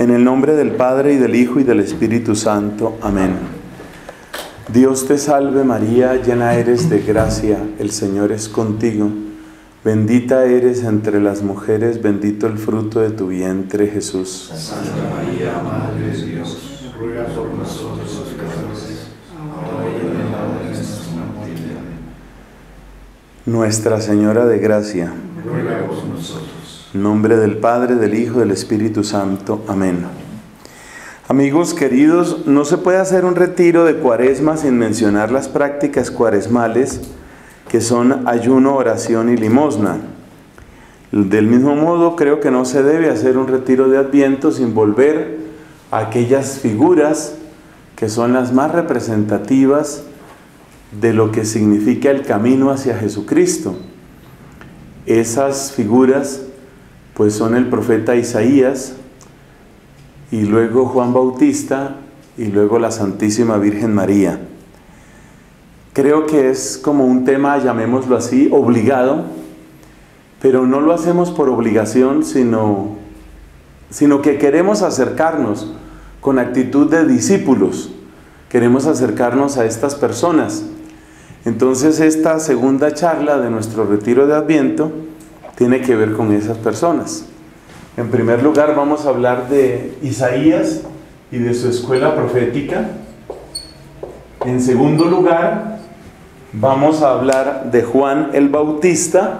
En el nombre del Padre, y del Hijo, y del Espíritu Santo. Amén. Dios te salve María, llena eres de gracia, el Señor es contigo. Bendita eres entre las mujeres, bendito el fruto de tu vientre, Jesús. Santa María, Madre de Dios, ruega por nosotros los pecadores, ahora y en la hora de nuestra muerte. Amén. Nuestra Señora de Gracia, Ruega por nosotros. en nombre del Padre, del Hijo, y del Espíritu Santo. Amén. Amigos queridos, no se puede hacer un retiro de Cuaresma sin mencionar las prácticas cuaresmales, que son ayuno, oración y limosna. Del mismo modo, creo que no se debe hacer un retiro de Adviento sin volver a aquellas figuras que son las más representativas de lo que significa el camino hacia Jesucristo. Esas figuras pues son el profeta Isaías, y luego Juan Bautista, y luego la Santísima Virgen María. Creo que es como un tema, llamémoslo así, obligado, pero no lo hacemos por obligación, sino que queremos acercarnos con actitud de discípulos. Queremos acercarnos a estas personas. Entonces esta segunda charla de nuestro retiro de Adviento tiene que ver con esas personas. En primer lugar vamos a hablar de Isaías y de su escuela profética. En segundo lugar vamos a hablar de Juan el Bautista,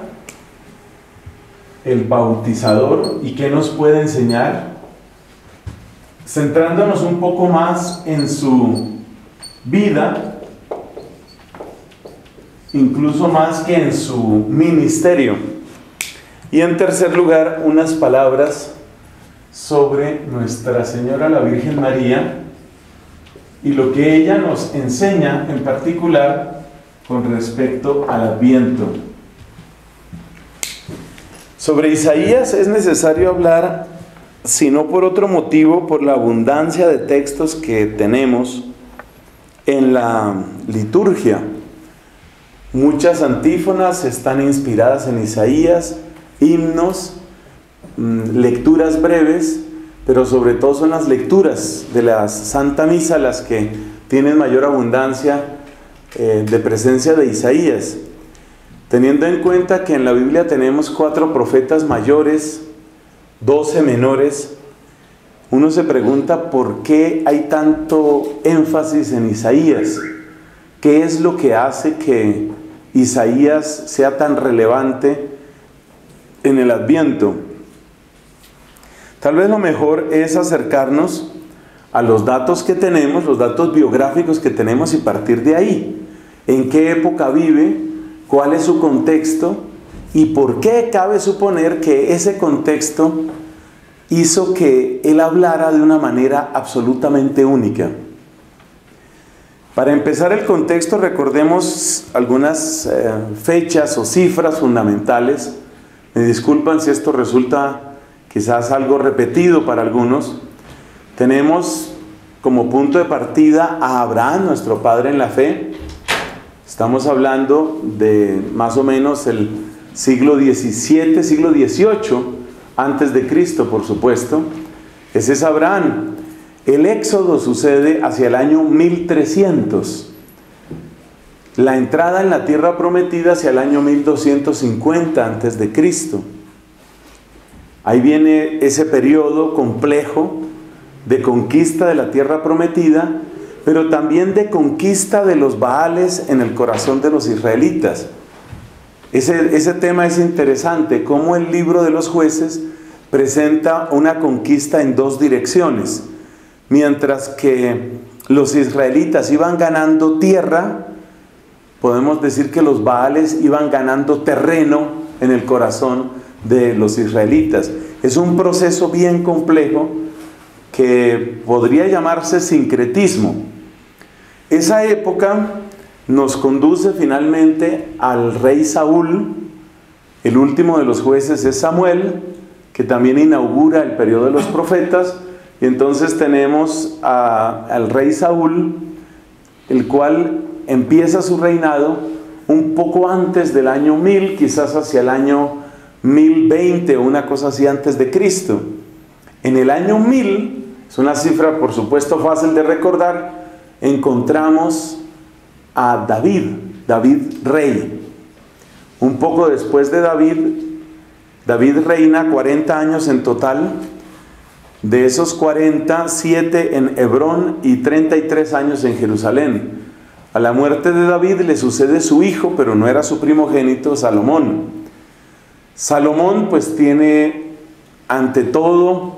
el bautizador, y qué nos puede enseñar, centrándonos un poco más en su vida, incluso más que en su ministerio. Y en tercer lugar, unas palabras sobre Nuestra Señora la Virgen María y lo que ella nos enseña en particular con respecto al Adviento. Sobre Isaías es necesario hablar, si no por otro motivo, por la abundancia de textos que tenemos en la liturgia. Muchas antífonas están inspiradas en Isaías, himnos, lecturas breves, pero sobre todo son las lecturas de la Santa Misa las que tienen mayor abundancia de presencia de Isaías. Teniendo en cuenta que en la Biblia tenemos 4 profetas mayores, 12 menores, uno se pregunta por qué hay tanto énfasis en Isaías. ¿Qué es lo que hace que Isaías sea tan relevante en el Adviento? Tal vez lo mejor es acercarnos a los datos que tenemos, los datos biográficos que tenemos, y partir de ahí. ¿En qué época vive? ¿Cuál es su contexto? ¿Y por qué cabe suponer que ese contexto hizo que él hablara de una manera absolutamente única? Para empezar el contexto, recordemos algunas fechas o cifras fundamentales. Me disculpan si esto resulta quizás algo repetido para algunos. Tenemos como punto de partida a Abraham, nuestro padre en la fe. Estamos hablando de más o menos el siglo XVII, siglo XVIII, antes de Cristo, por supuesto. Ese es Abraham. El éxodo sucede hacia el año 1300. La entrada en la tierra prometida hacia el año 1250 antes de Cristo. Ahí viene ese periodo complejo de conquista de la tierra prometida, pero también de conquista de los Baales en el corazón de los israelitas. Ese tema es interesante, cómo el libro de los Jueces presenta una conquista en 2 direcciones. Mientras que los israelitas iban ganando tierra, podemos decir que los Baales iban ganando terreno en el corazón de los israelitas. Es un proceso bien complejo que podría llamarse sincretismo. Esa época nos conduce finalmente al rey Saúl. El último de los jueces es Samuel, que también inaugura el periodo de los profetas. Y entonces tenemos al rey Saúl, el cual empieza su reinado un poco antes del año 1000, quizás hacia el año 1020 o una cosa así antes de Cristo. En el año 1000, es una cifra por supuesto fácil de recordar, encontramos a David rey. Un poco después de David reina 40 años en total. De esos 40, 7 en Hebrón y 33 años en Jerusalén. A la muerte de David le sucede su hijo, pero no era su primogénito, Salomón. Salomón pues tiene ante todo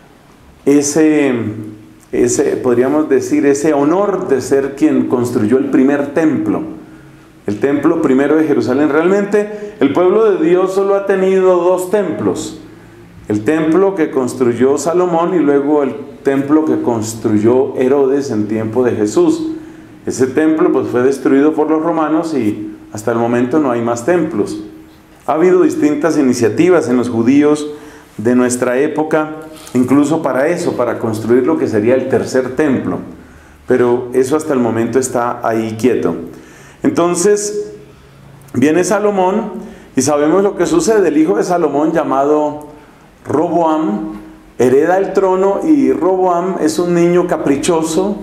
podríamos decir, ese honor de ser quien construyó el primer templo. El templo primero de Jerusalén. Realmente el pueblo de Dios solo ha tenido 2 templos. El templo que construyó Salomón y luego el templo que construyó Herodes en tiempo de Jesús. Ese templo pues fue destruido por los romanos y hasta el momento no hay más templos. Ha habido distintas iniciativas en los judíos de nuestra época, incluso para eso, para construir lo que sería el tercer templo. Pero eso hasta el momento está ahí quieto. Entonces, viene Salomón y sabemos lo que sucede. El hijo de Salomón, llamado Roboam, hereda el trono, y Roboam es un niño caprichoso,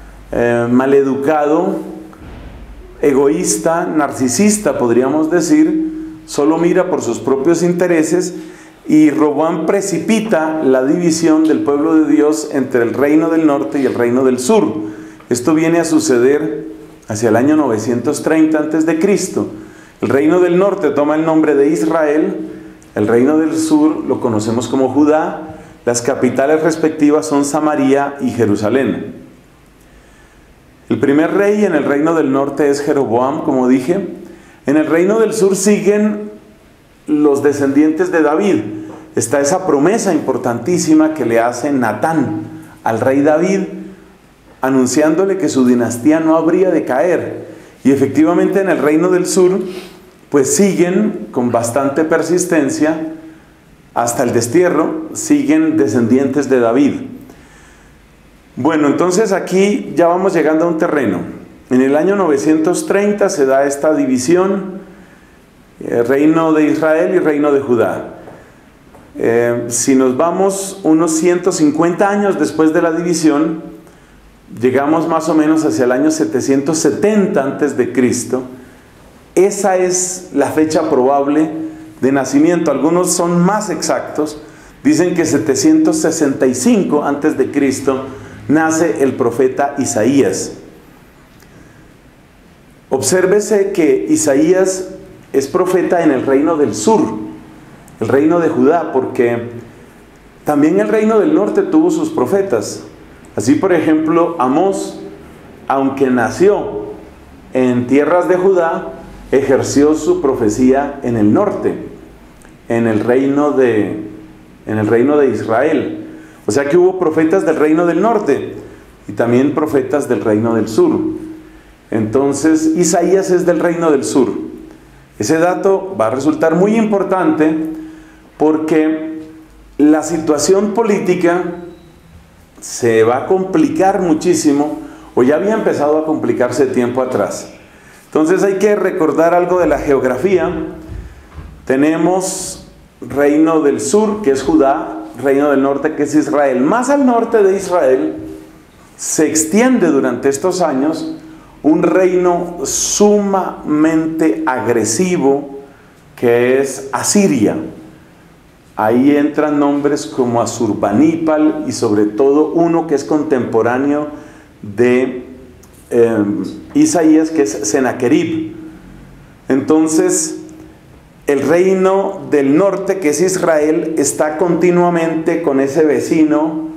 maleducado, egoísta, narcisista, podríamos decir. Solo mira por sus propios intereses, y Roboam precipita la división del pueblo de Dios entre el reino del norte y el reino del sur. Esto viene a suceder hacia el año 930 a.C. El reino del norte toma el nombre de Israel, el reino del sur lo conocemos como Judá. Las capitales respectivas son Samaria y Jerusalén. El primer rey en el reino del norte es Jeroboam, como dije. En el reino del sur siguen los descendientes de David. Está esa promesa importantísima que le hace Natán al rey David, anunciándole que su dinastía no habría de caer. Y efectivamente en el reino del sur pues siguen con bastante persistencia hasta el destierro, siguen descendientes de David. Bueno, entonces aquí ya vamos llegando a un terreno. En el año 930 se da esta división, reino de Israel y reino de Judá. Si nos vamos unos 150 años después de la división, llegamos más o menos hacia el año 770 antes de Cristo. Esa es la fecha probable de nacimiento. Algunos son más exactos, dicen que 765 antes de Cristo nace el profeta Isaías. Obsérvese que Isaías es profeta en el reino del sur, el reino de Judá, porque también el reino del norte tuvo sus profetas. Así, por ejemplo, Amós, aunque nació en tierras de Judá, ejerció su profecía en el norte, en el reino de Israel. O sea que hubo profetas del reino del norte y también profetas del reino del sur. Entonces, Isaías es del reino del sur. Ese dato va a resultar muy importante porque la situación política se va a complicar muchísimo, o ya había empezado a complicarse tiempo atrás. Entonces hay que recordar algo de la geografía. Tenemos reino del sur, que es Judá, reino del norte, que es Israel. Más al norte de Israel se extiende durante estos años un reino sumamente agresivo, que es Asiria. Ahí entran nombres como Asurbanipal y sobre todo uno que es contemporáneo de Isaías, que es Sennacherib. Entonces, el reino del norte, que es Israel, está continuamente con ese vecino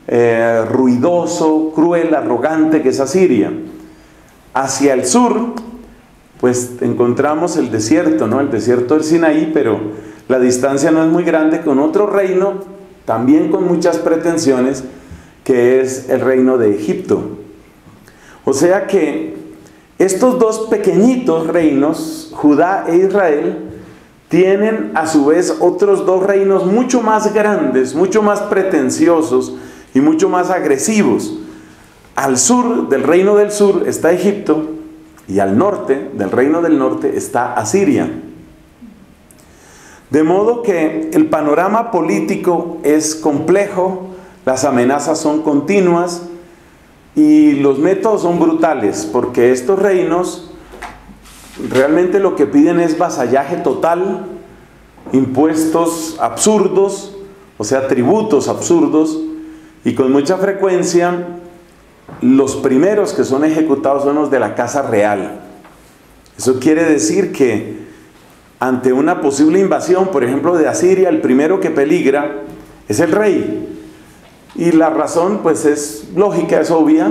ruidoso, cruel, arrogante, que es Asiria. Hacia el sur, pues encontramos el desierto, ¿no? El desierto del Sinaí, pero la distancia no es muy grande, con otro reino, también con muchas pretensiones, que es el reino de Egipto. O sea que estos dos pequeñitos reinos, Judá e Israel, tienen a su vez otros dos reinos mucho más grandes, mucho más pretenciosos y mucho más agresivos. Al sur del reino del sur está Egipto y al norte del reino del norte está Asiria. De modo que el panorama político es complejo, las amenazas son continuas y los métodos son brutales, porque estos reinos realmente lo que piden es vasallaje total, impuestos absurdos, o sea, tributos absurdos, y con mucha frecuencia los primeros que son ejecutados son los de la casa real. Eso quiere decir que ante una posible invasión, por ejemplo, de Asiria, el primero que peligra es el rey. Y la razón, pues, es lógica, es obvia.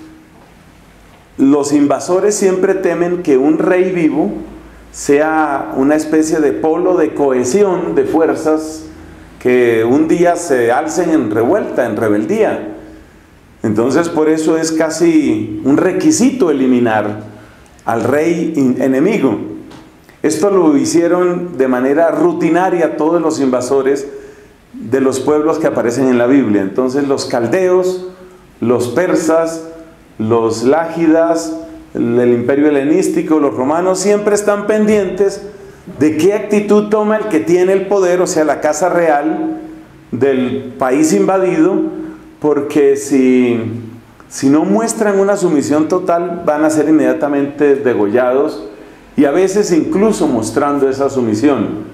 Los invasores siempre temen que un rey vivo sea una especie de polo de cohesión de fuerzas que un día se alcen en revuelta, en rebeldía. Entonces, por eso es casi un requisito eliminar al rey enemigo. Esto lo hicieron de manera rutinaria todos los invasores de los pueblos que aparecen en la Biblia. Entonces los caldeos, los persas, los lágidas, el imperio helenístico, los romanos siempre están pendientes de qué actitud toma el que tiene el poder, o sea, la casa real del país invadido, porque si no muestran una sumisión total, van a ser inmediatamente degollados, y a veces incluso mostrando esa sumisión.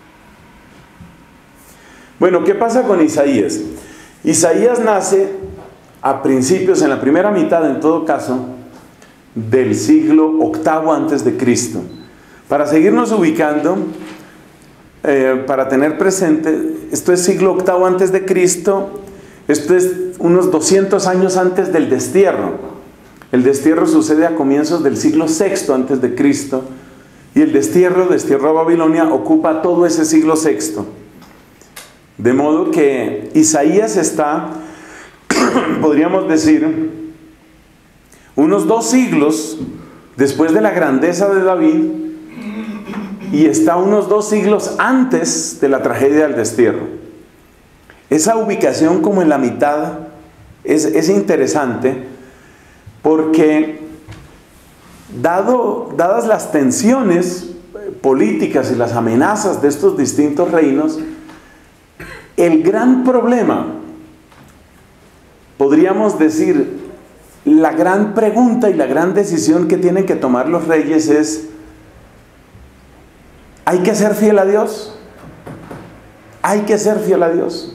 Bueno, ¿qué pasa con Isaías? Isaías nace a principios, en la primera mitad en todo caso, del siglo VIII antes de Cristo. Para seguirnos ubicando, para tener presente, esto es siglo VIII antes de Cristo, esto es unos 200 años antes del destierro. El destierro sucede a comienzos del siglo VI antes de Cristo, y el destierro a Babilonia ocupa todo ese siglo VI. De modo que Isaías está, podríamos decir, unos 2 siglos después de la grandeza de David, y está unos 2 siglos antes de la tragedia del destierro. Esa ubicación como en la mitad es interesante, porque dadas las tensiones políticas y las amenazas de estos distintos reinos, el gran problema, podríamos decir, la gran pregunta y la gran decisión que tienen que tomar los reyes es: ¿hay que ser fiel a Dios? ¿Hay que ser fiel a Dios?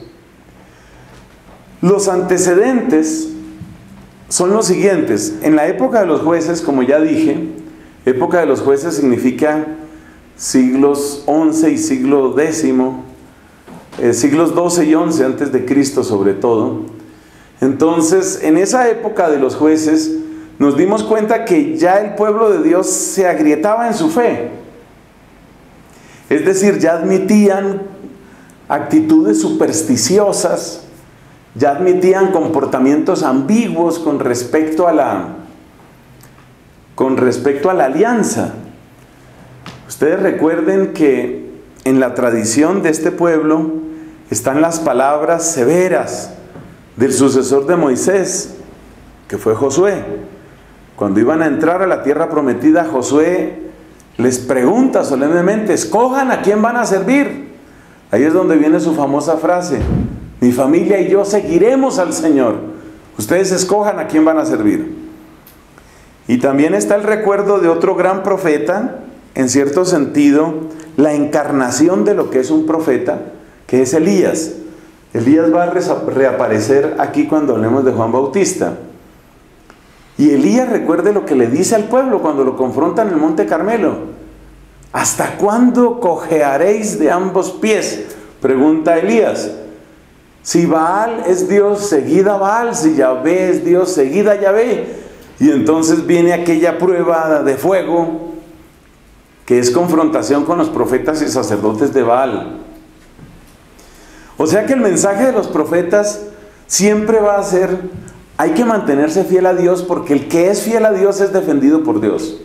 Los antecedentes son los siguientes. En la época de los jueces, como ya dije, época de los jueces significa siglos XI y siglo X, siglos XII y XI antes de Cristo sobre todo. Entonces, en esa época de los jueces, nos dimos cuenta que ya el pueblo de Dios se agrietaba en su fe. Es decir, ya admitían actitudes supersticiosas, ya admitían comportamientos ambiguos con respecto a la alianza. Ustedes recuerden que en la tradición de este pueblo están las palabras severas del sucesor de Moisés, que fue Josué. Cuando iban a entrar a la tierra prometida, Josué les pregunta solemnemente: escojan a quién van a servir. Ahí es donde viene su famosa frase: mi familia y yo seguiremos al Señor. Ustedes escojan a quién van a servir. Y también está el recuerdo de otro gran profeta, en cierto sentido, la encarnación de lo que es un profeta, que es Elías. Elías va a reaparecer aquí cuando hablemos de Juan Bautista. Y Elías, recuerde lo que le dice al pueblo cuando lo confrontan en el Monte Carmelo: ¿hasta cuándo cojearéis de ambos pies? Pregunta Elías. Si Baal es Dios, seguid a Baal. Si Yahvé es Dios, seguid a Yahvé. Y entonces viene aquella prueba de fuego, que es confrontación con los profetas y sacerdotes de Baal. O sea que el mensaje de los profetas siempre va a ser: hay que mantenerse fiel a Dios, porque el que es fiel a Dios es defendido por Dios.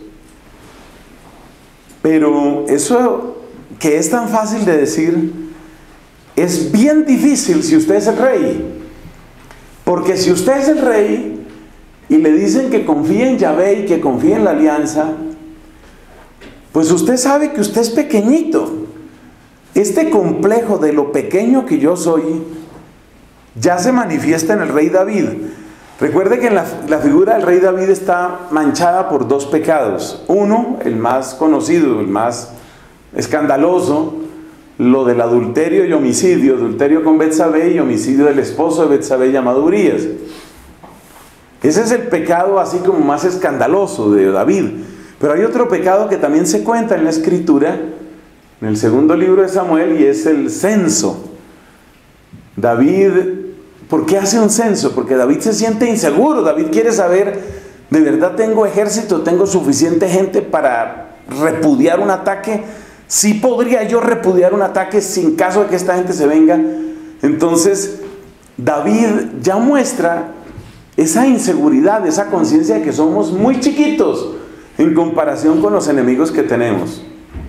Pero eso que es tan fácil de decir, es bien difícil si usted es el rey. Porque si usted es el rey y le dicen que confíe en Yahvé y que confíe en la alianza, pues usted sabe que usted es pequeñito. Este complejo de lo pequeño que yo soy ya se manifiesta en el rey David. Recuerde que la figura del rey David está manchada por dos pecados. Uno, el más conocido, el más escandaloso, lo del adulterio y homicidio, adulterio con Betsabé y homicidio del esposo de Betsabé llamado Urías. Ese es el pecado así como más escandaloso de David. Pero hay otro pecado que también se cuenta en la Escritura, en el segundo libro de Samuel, y es el censo. David, ¿por qué hace un censo? Porque David se siente inseguro. David quiere saber, ¿de verdad tengo ejército? ¿Tengo suficiente gente para repudiar un ataque? ¿Sí podría yo repudiar un ataque sin caso de que esta gente se venga? Entonces, David ya muestra esa inseguridad, esa conciencia de que somos muy chiquitos en comparación con los enemigos que tenemos.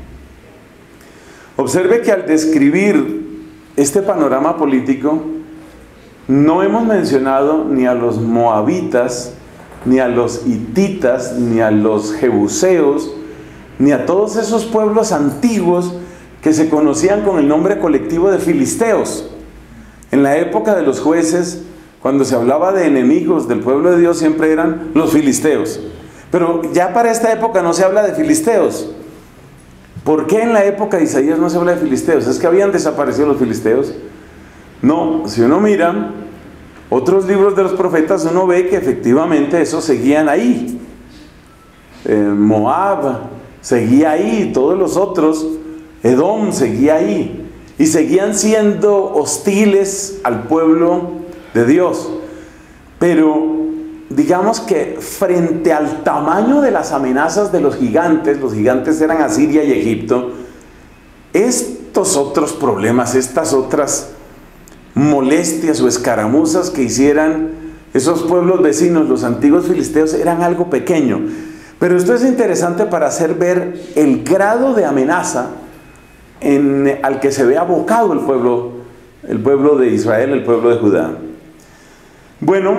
Observe que al describir este panorama político, no hemos mencionado ni a los moabitas, ni a los hititas, ni a los jebuseos, ni a todos esos pueblos antiguos que se conocían con el nombre colectivo de filisteos. En la época de los jueces, cuando se hablaba de enemigos del pueblo de Dios, siempre eran los filisteos. Pero ya para esta época no se habla de filisteos. ¿Por qué en la época de Isaías no se habla de filisteos? ¿Es que habían desaparecido los filisteos? No, si uno mira otros libros de los profetas, uno ve que efectivamente esos seguían ahí. Moab seguía ahí, todos los otros, Edom seguía ahí, y seguían siendo hostiles al pueblo de Dios. Pero digamos que frente al tamaño de las amenazas de los gigantes eran Asiria y Egipto, estos otros problemas, estas otras molestias o escaramuzas que hicieran esos pueblos vecinos, los antiguos filisteos, eran algo pequeño. Pero esto es interesante para hacer ver el grado de amenaza al que se ve abocado el pueblo de Israel, el pueblo de Judá. Bueno,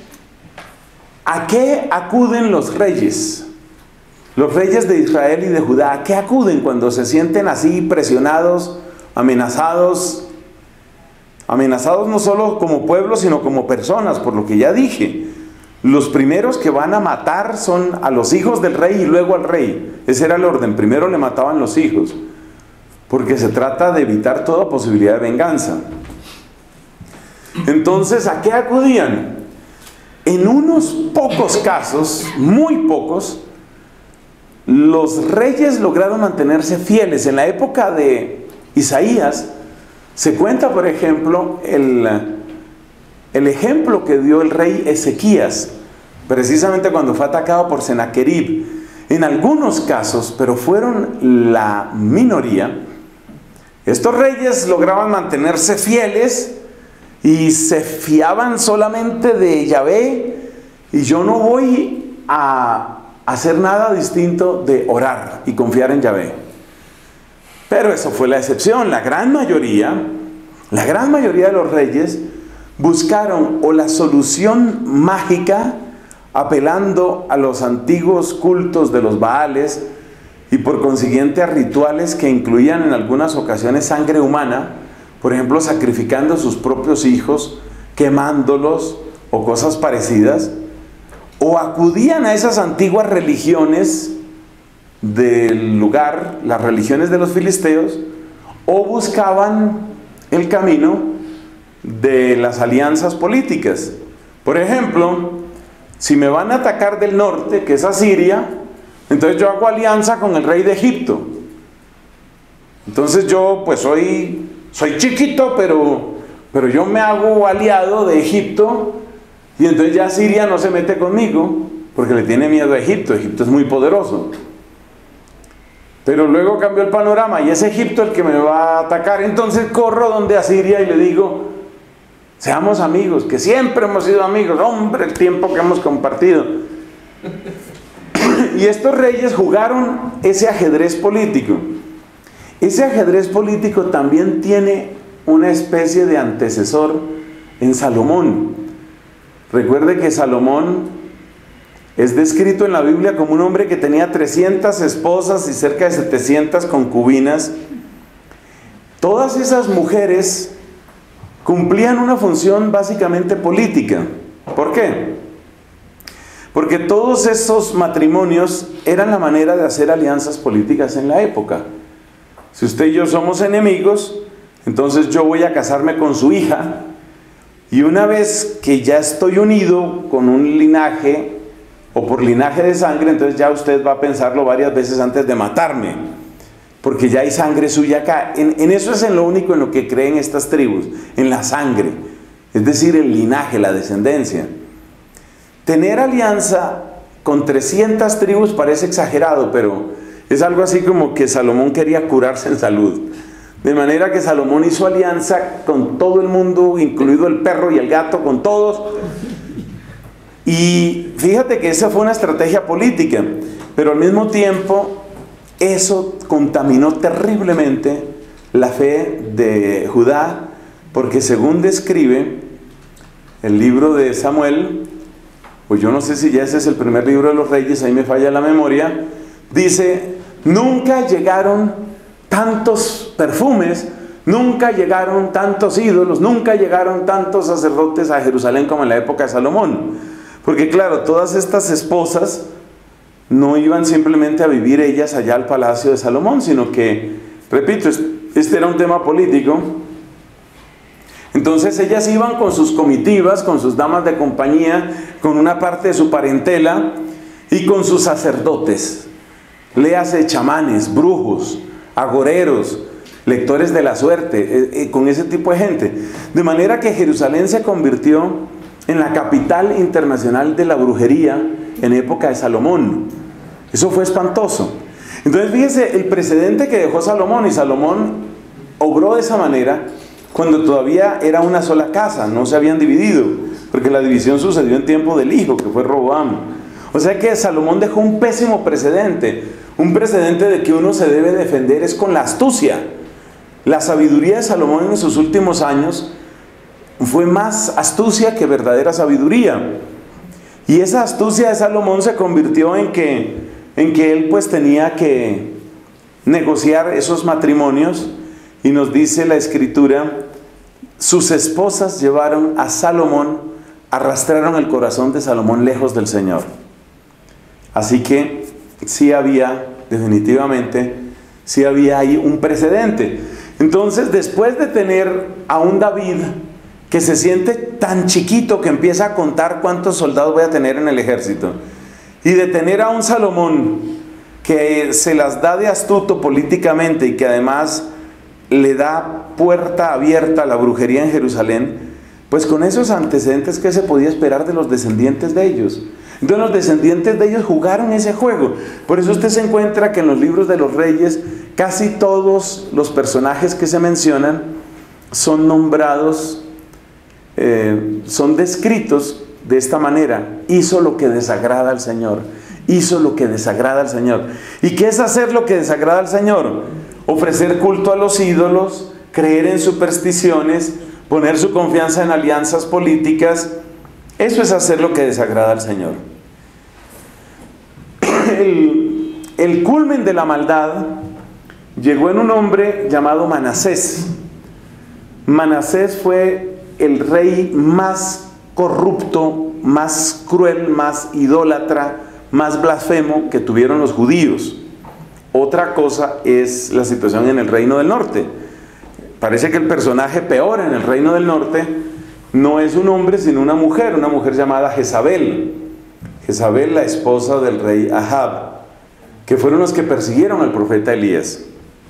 ¿a qué acuden los reyes? Los reyes de Israel y de Judá, ¿a qué acuden cuando se sienten así presionados, amenazados? Amenazados no solo como pueblo, sino como personas, por lo que ya dije. Los primeros que van a matar son a los hijos del rey y luego al rey. Ese era el orden, primero le mataban los hijos, porque se trata de evitar toda posibilidad de venganza. Entonces, ¿a qué acudían? En unos pocos casos, muy pocos, los reyes lograron mantenerse fieles. En la época de Isaías, se cuenta, por ejemplo, el ejemplo que dio el rey Ezequías, precisamente cuando fue atacado por Sennacherib. En algunos casos, pero fueron la minoría, estos reyes lograban mantenerse fieles y se fiaban solamente de Yahvé, y yo no voy a hacer nada distinto de orar y confiar en Yahvé. Pero eso fue la excepción. La gran mayoría de los reyes buscaron o la solución mágica apelando a los antiguos cultos de los Baales y por consiguiente a rituales que incluían en algunas ocasiones sangre humana, por ejemplo sacrificando a sus propios hijos, quemándolos o cosas parecidas, o acudían a esas antiguas religiones del lugar, las religiones de los filisteos, o buscaban el camino de las alianzas políticas. Por ejemplo, si me van a atacar del norte, que es Asiria, entonces yo hago alianza con el rey de Egipto. Entonces yo pues soy chiquito, pero yo me hago aliado de Egipto, y entonces ya Siria no se mete conmigo porque le tiene miedo a Egipto. Egipto es muy poderoso. Pero luego cambió el panorama y es Egipto el que me va a atacar. Entonces corro donde Asiria y le digo: seamos amigos, que siempre hemos sido amigos, hombre, el tiempo que hemos compartido. Y estos reyes jugaron ese ajedrez político. Ese ajedrez político también tiene una especie de antecesor en Salomón. Recuerde que Salomón es descrito en la Biblia como un hombre que tenía 300 esposas y cerca de 700 concubinas. Todas esas mujeres cumplían una función básicamente política. ¿Por qué? Porque todos esos matrimonios eran la manera de hacer alianzas políticas en la época. Si usted y yo somos enemigos, entonces yo voy a casarme con su hija, y una vez que ya estoy unido con un linaje, o por linaje de sangre, entonces ya usted va a pensarlo varias veces antes de matarme, porque ya hay sangre suya acá. En eso es en lo único en lo que creen estas tribus, en la sangre, es decir, el linaje, la descendencia. Tener alianza con 300 tribus parece exagerado, pero es algo así como que Salomón quería curarse en salud. De manera que Salomón hizo alianza con todo el mundo, incluido el perro y el gato, con todos. Y fíjate que esa fue una estrategia política, pero al mismo tiempo eso contaminó terriblemente la fe de Judá, porque según describe el libro de Samuel, pues yo no sé si ya ese es el primer libro de los reyes, ahí me falla la memoria, dice: nunca llegaron tantos perfumes, nunca llegaron tantos ídolos, nunca llegaron tantos sacerdotes a Jerusalén como en la época de Salomón. Porque claro, todas estas esposas no iban simplemente a vivir ellas allá al palacio de Salomón, sino que, repito, este era un tema político. Entonces ellas iban con sus comitivas, con sus damas de compañía, con una parte de su parentela y con sus sacerdotes. Léase chamanes, brujos, agoreros, lectores de la suerte, con ese tipo de gente. De manera que Jerusalén se convirtió en la capital internacional de la brujería en época de Salomón. Eso fue espantoso. Entonces fíjese el precedente que dejó Salomón, y Salomón obró de esa manera cuando todavía era una sola casa, no se habían dividido, porque la división sucedió en tiempo del hijo, que fue Roboam. O sea que Salomón dejó un pésimo precedente, un precedente de que uno se debe defender es con la astucia. La sabiduría de Salomón en sus últimos años fue más astucia que verdadera sabiduría. Y esa astucia de Salomón se convirtió en que él pues tenía que negociar esos matrimonios, y nos dice la escritura: sus esposas llevaron a Salomón, arrastraron el corazón de Salomón lejos del Señor. Así que sí había, definitivamente, sí había ahí un precedente. Entonces, después de tener a un David que se siente tan chiquito que empieza a contar cuántos soldados voy a tener en el ejército, y de tener a un Salomón que se las da de astuto políticamente y que además le da puerta abierta a la brujería en Jerusalén, pues con esos antecedentes, ¿qué se podía esperar de los descendientes de ellos? Entonces los descendientes de ellos jugaron ese juego. Por eso usted se encuentra que en los libros de los reyes casi todos los personajes que se mencionan son nombrados, son descritos de esta manera: hizo lo que desagrada al Señor, hizo lo que desagrada al Señor. ¿Y qué es hacer lo que desagrada al Señor? Ofrecer culto a los ídolos, creer en supersticiones, poner su confianza en alianzas políticas. Eso es hacer lo que desagrada al Señor. El culmen de la maldad llegó en un hombre llamado Manasés. Manasés fue el rey más corrupto, más cruel, más idólatra, más blasfemo que tuvieron los judíos. Otra cosa es la situación en el reino del norte. Parece que el personaje peor en el reino del norte no es un hombre, sino una mujer llamada Jezabel. Jezabel, la esposa del rey Ahab, que fueron los que persiguieron al profeta Elías.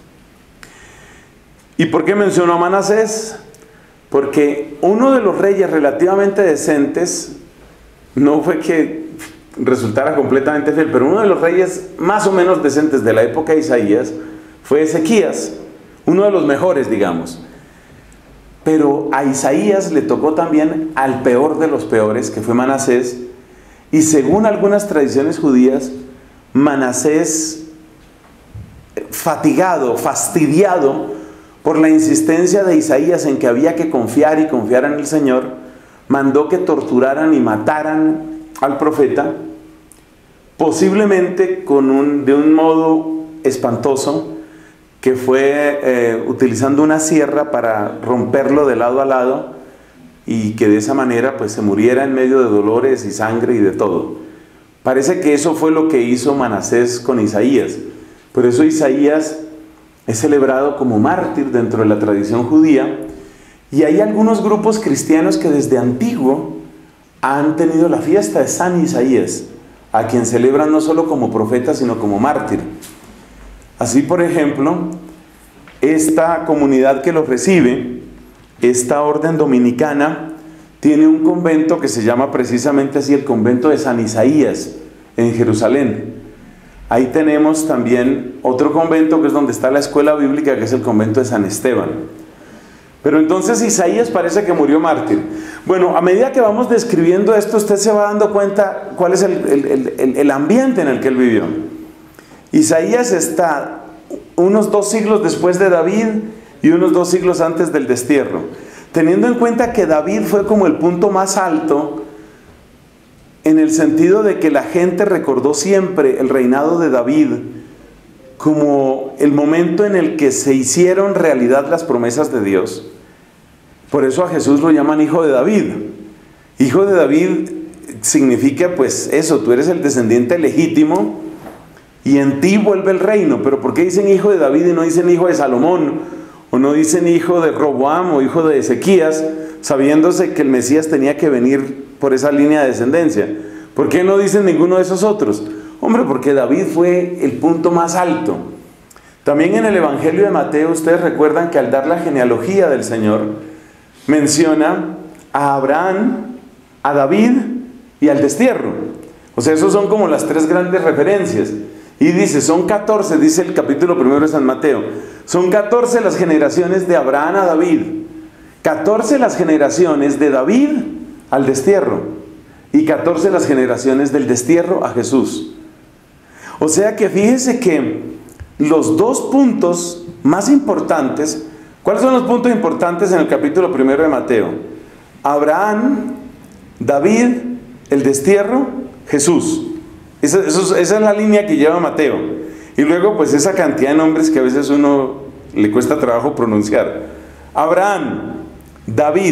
¿Y por qué mencionó a Manasés? Porque uno de los reyes relativamente decentes, no fue que resultara completamente fiel, pero uno de los reyes más o menos decentes de la época de Isaías fue Ezequías, uno de los mejores, digamos. Pero a Isaías le tocó también al peor de los peores, que fue Manasés. Y según algunas tradiciones judías, Manasés, fatigado, fastidiado por la insistencia de Isaías en que había que confiar y confiar en el Señor, mandó que torturaran y mataran al profeta, posiblemente de un modo espantoso, que fue utilizando una sierra para romperlo de lado a lado y que de esa manera pues se muriera en medio de dolores y sangre y de todo. Parece que eso fue lo que hizo Manasés con Isaías. Por eso Isaías es celebrado como mártir dentro de la tradición judía, y hay algunos grupos cristianos que desde antiguo han tenido la fiesta de San Isaías, a quien celebran no solo como profeta sino como mártir. Así, por ejemplo, esta comunidad que los recibe, esta orden dominicana, tiene un convento que se llama precisamente así, el convento de San Isaías, en Jerusalén. Ahí tenemos también otro convento que es donde está la escuela bíblica, que es el convento de San Esteban. Pero entonces Isaías parece que murió mártir. Bueno, a medida que vamos describiendo esto, usted se va dando cuenta cuál es el ambiente en el que él vivió. Isaías está unos 2 siglos después de David y unos 2 siglos antes del destierro. Teniendo en cuenta que David fue como el punto más alto, en el sentido de que la gente recordó siempre el reinado de David como el momento en el que se hicieron realidad las promesas de Dios. Por eso a Jesús lo llaman hijo de David. Hijo de David significa pues eso, tú eres el descendiente legítimo y en ti vuelve el reino. Pero ¿por qué dicen hijo de David y no dicen hijo de Salomón? O no dicen hijo de Roboam o hijo de Ezequías, sabiéndose que el Mesías tenía que venir por esa línea de descendencia. ¿Por qué no dicen ninguno de esos otros? Hombre, porque David fue el punto más alto. También en el Evangelio de Mateo, ustedes recuerdan que al dar la genealogía del Señor, menciona a Abraham, a David y al destierro. O sea, esos son como las 3 grandes referencias. Y dice, son 14, dice el capítulo 1 de San Mateo, son 14 las generaciones de Abraham a David, 14 las generaciones de David al destierro, y 14 las generaciones del destierro a Jesús. O sea que fíjese que los 2 puntos más importantes, ¿cuáles son los puntos importantes en el capítulo 1 de Mateo? Abraham, David, el destierro, Jesús. Esa es la línea que lleva Mateo. Y luego pues esa cantidad de nombres que a veces uno le cuesta trabajo pronunciar. Abraham, David,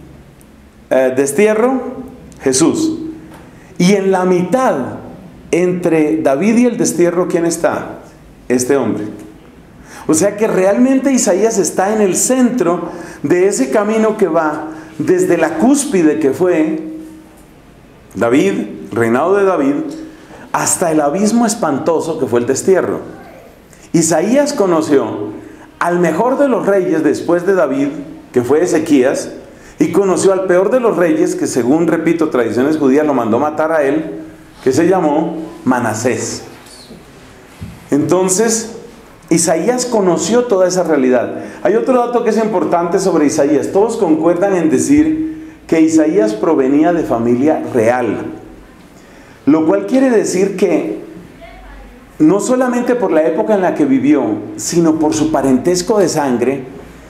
destierro, Jesús. Y en la mitad, entre David y el destierro, ¿quién está? Este hombre. O sea que realmente Isaías está en el centro de ese camino que va desde la cúspide que fue David, reinado de David, hasta el abismo espantoso que fue el destierro. Isaías conoció al mejor de los reyes después de David, que fue Ezequías, y conoció al peor de los reyes, que según, repito, tradiciones judías lo mandó matar a él, que se llamó Manasés. Entonces, Isaías conoció toda esa realidad. Hay otro dato que es importante sobre Isaías. Todos concuerdan en decir que Isaías provenía de familia real. Lo cual quiere decir que no solamente por la época en la que vivió, sino por su parentesco de sangre,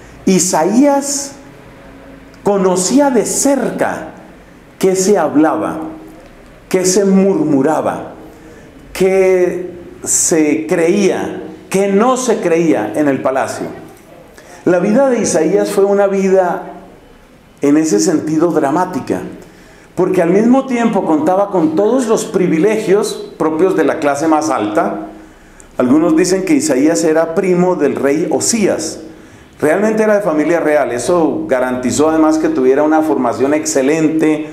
Isaías conocía de cerca qué se hablaba, qué se murmuraba, qué se creía, qué no se creía en el palacio. La vida de Isaías fue una vida en ese sentido dramática, porque al mismo tiempo contaba con todos los privilegios propios de la clase más alta. Algunos dicen que Isaías era primo del rey Osías. Realmente era de familia real. Eso garantizó además que tuviera una formación excelente.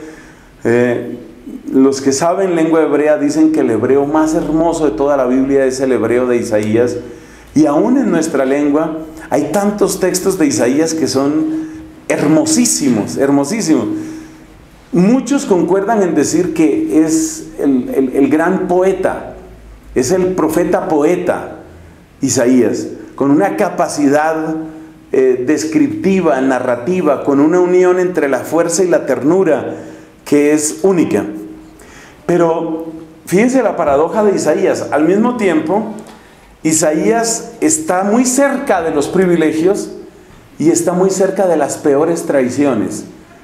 Los que saben lengua hebrea dicen que el hebreo más hermoso de toda la Biblia es el hebreo de Isaías. Y aún en nuestra lengua hay tantos textos de Isaías que son hermosísimos, hermosísimos. Muchos concuerdan en decir que es el gran poeta, es el profeta poeta Isaías, con una capacidad descriptiva, narrativa, con una unión entre la fuerza y la ternura que es única. Pero fíjense la paradoja de Isaías. Al mismo tiempo, Isaías está muy cerca de los privilegios y está muy cerca de las peores traiciones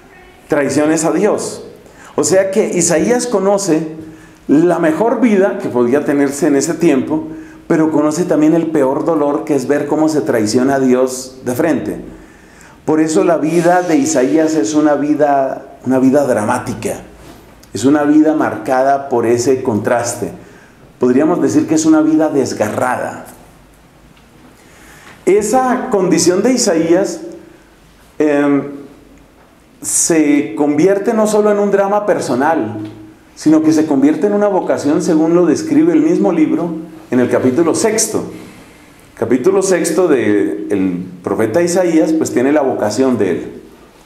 a Dios. O sea que Isaías conoce la mejor vida que podía tenerse en ese tiempo, pero conoce también el peor dolor, que es ver cómo se traiciona a Dios de frente. Por eso la vida de Isaías es una vida dramática. Es una vida marcada por ese contraste. Podríamos decir que es una vida desgarrada. Esa condición de Isaías se convierte no solo en un drama personal, sino que se convierte en una vocación, según lo describe el mismo libro en el capítulo 6. Capítulo 6 del profeta Isaías, pues tiene la vocación de él.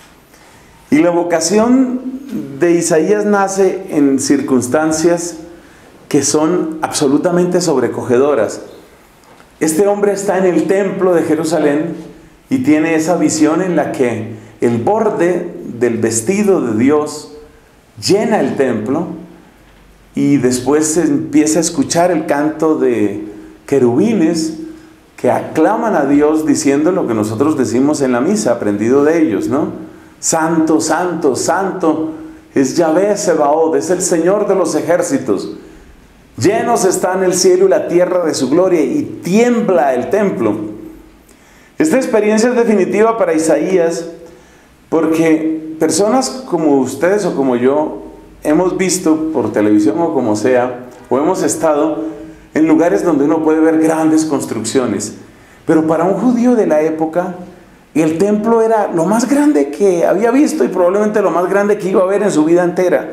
Y la vocación de Isaías nace en circunstancias que son absolutamente sobrecogedoras. Este hombre está en el templo de Jerusalén y tiene esa visión en la que el borde del vestido de Dios llena el templo, y después se empieza a escuchar el canto de querubines que aclaman a Dios diciendo lo que nosotros decimos en la misa, aprendido de ellos, ¿no? Santo, santo, santo es Yahvé Sebaot, es el Señor de los ejércitos. Llenos están el cielo y la tierra de su gloria, y tiembla el templo. Esta experiencia es definitiva para Isaías, porque personas como ustedes o como yo hemos visto por televisión o como sea, o hemos estado en lugares donde uno puede ver grandes construcciones. Pero para un judío de la época, el templo era lo más grande que había visto y probablemente lo más grande que iba a ver en su vida entera.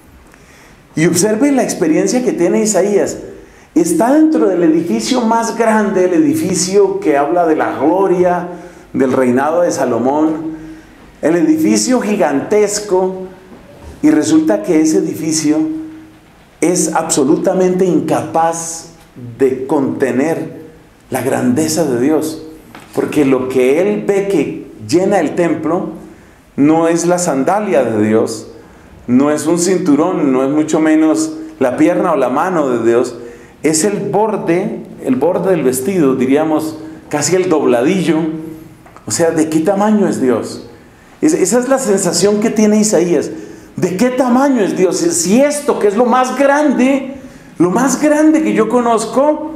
Y observen la experiencia que tiene Isaías. Está dentro del edificio más grande, el edificio que habla de la gloria del reinado de Salomón, el edificio gigantesco, y resulta que ese edificio es absolutamente incapaz de contener la grandeza de Dios, porque lo que él ve que llena el templo no es la sandalia de Dios, no es un cinturón, no es mucho menos la pierna o la mano de Dios, es el borde del vestido, diríamos casi el dobladillo. O sea, ¿de qué tamaño es Dios? Esa es la sensación que tiene Isaías. ¿De qué tamaño es Dios? Si esto, que es lo más grande que yo conozco,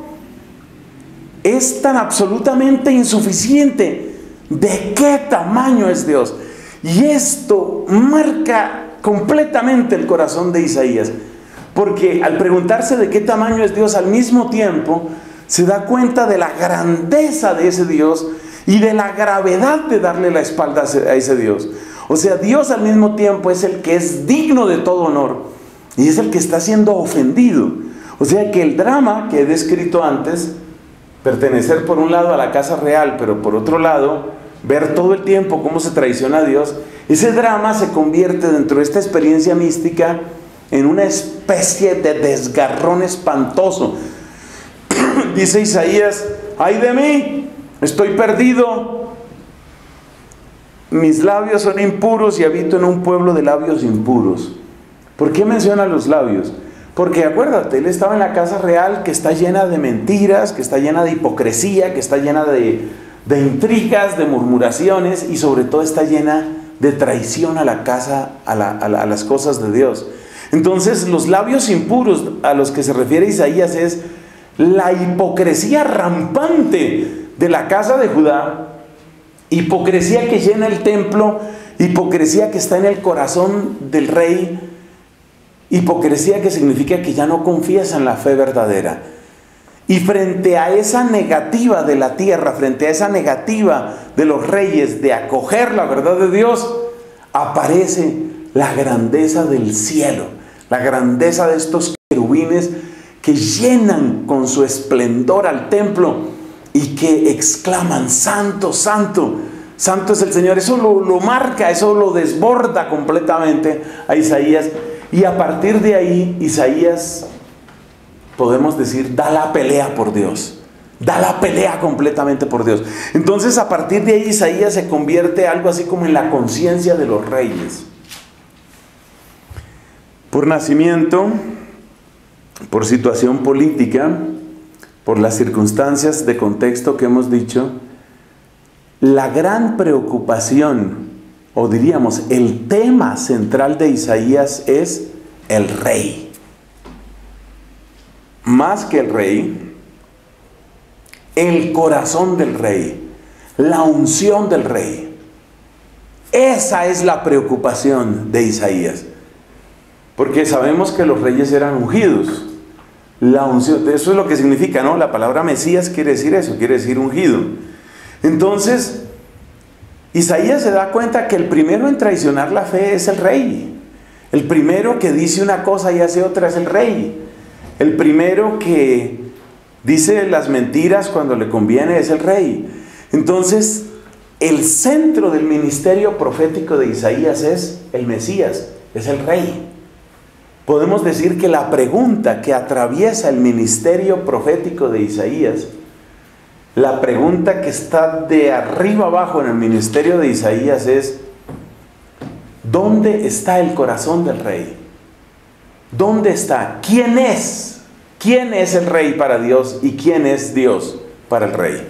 es tan absolutamente insuficiente, ¿de qué tamaño es Dios? Y esto marca completamente el corazón de Isaías, porque al preguntarse de qué tamaño es Dios, al mismo tiempo se da cuenta de la grandeza de ese Dios y de la gravedad de darle la espalda a ese Dios. O sea, Dios al mismo tiempo es el que es digno de todo honor y es el que está siendo ofendido. O sea que el drama que he descrito antes, pertenecer por un lado a la casa real, pero por otro lado, ver todo el tiempo cómo se traiciona a Dios, ese drama se convierte dentro de esta experiencia mística en una especie de desgarrón espantoso. Dice Isaías: ¡ay de mí! Estoy perdido. Mis labios son impuros y habito en un pueblo de labios impuros. ¿Por qué menciona los labios? Porque acuérdate, él estaba en la casa real que está llena de mentiras, que está llena de hipocresía, que está llena de intrigas, de murmuraciones, y sobre todo está llena de traición a la casa, a las cosas de Dios. Entonces, los labios impuros a los que se refiere Isaías es la hipocresía rampante de la casa de Judá, hipocresía que llena el templo, hipocresía que está en el corazón del rey, hipocresía que significa que ya no confías en la fe verdadera. Y frente a esa negativa de la tierra, frente a esa negativa de los reyes de acoger la verdad de Dios, aparece la grandeza del cielo, la grandeza de estos querubines que llenan con su esplendor al templo y que exclaman: santo, santo, santo es el Señor. Eso lo marca, eso lo desborda completamente a Isaías. Y a partir de ahí, Isaías, podemos decir, da la pelea por Dios. Da la pelea completamente por Dios. Entonces, a partir de ahí, Isaías se convierte algo así como en la conciencia de los reyes. Por nacimiento, por situación política, por las circunstancias de contexto que hemos dicho, la gran preocupación, o diríamos el tema central de Isaías, es el rey. Más que el rey, el corazón del rey, la unción del rey. Esa es la preocupación de Isaías. Porque sabemos que los reyes eran ungidos. La unción, eso es lo que significa, ¿no? La palabra Mesías quiere decir eso, quiere decir ungido. Entonces, Isaías se da cuenta que el primero en traicionar la fe es el rey. El primero que dice una cosa y hace otra es el rey. El primero que dice las mentiras cuando le conviene es el rey. Entonces, el centro del ministerio profético de Isaías es el Mesías, es el rey. Podemos decir que la pregunta que atraviesa el ministerio profético de Isaías, la pregunta que está de arriba abajo en el ministerio de Isaías es: ¿dónde está el corazón del rey? ¿Dónde está? ¿Quién es? ¿Quién es el rey para Dios y quién es Dios para el rey?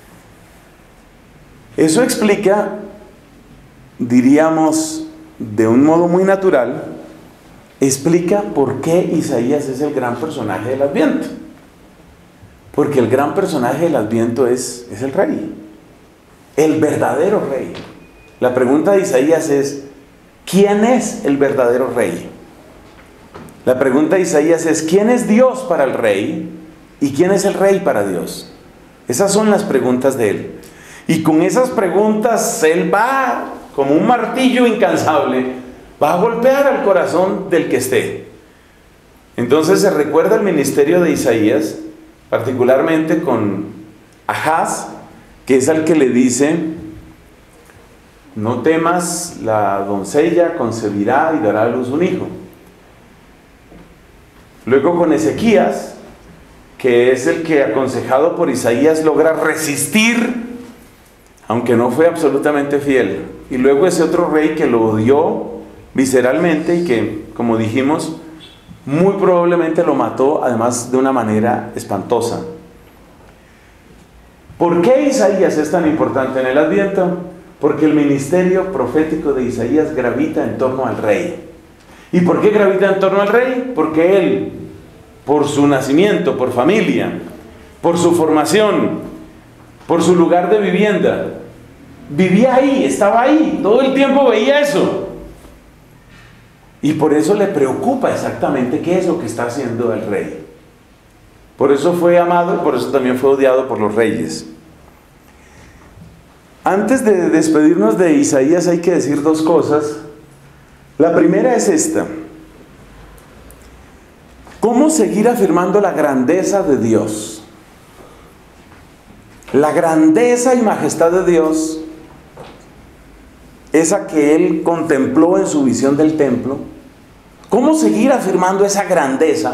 Eso explica, diríamos de un modo muy natural, explica por qué Isaías es el gran personaje del Adviento. Porque el gran personaje del Adviento es el rey, el verdadero rey. La pregunta de Isaías es: ¿quién es el verdadero rey? La pregunta de Isaías es: ¿quién es Dios para el rey? ¿Y quién es el rey para Dios? Esas son las preguntas de él. Y con esas preguntas él va, como un martillo incansable, va a golpear al corazón del que esté. Entonces se recuerda el ministerio de Isaías, particularmente con Ahaz, que es al que le dice: no temas, la doncella concebirá y dará a luz un hijo. Luego con Ezequías, que es el que, aconsejado por Isaías, logra resistir, aunque no fue absolutamente fiel. Y luego ese otro rey que lo odió visceralmente y que, como dijimos, muy probablemente lo mató, además de una manera espantosa. ¿Por qué Isaías es tan importante en el Adviento? Porque el ministerio profético de Isaías gravita en torno al rey. ¿Y por qué gravita en torno al rey? Porque él, por su nacimiento, por familia, por su formación, por su lugar de vivienda, vivía ahí, estaba ahí, todo el tiempo veía eso. Y por eso le preocupa exactamente qué es lo que está haciendo el rey. Por eso fue amado y por eso también fue odiado por los reyes. Antes de despedirnos de Isaías hay que decir dos cosas. La primera es esta: ¿cómo seguir afirmando la grandeza de Dios? La grandeza y majestad de Dios, esa que él contempló en su visión del templo. ¿Cómo seguir afirmando esa grandeza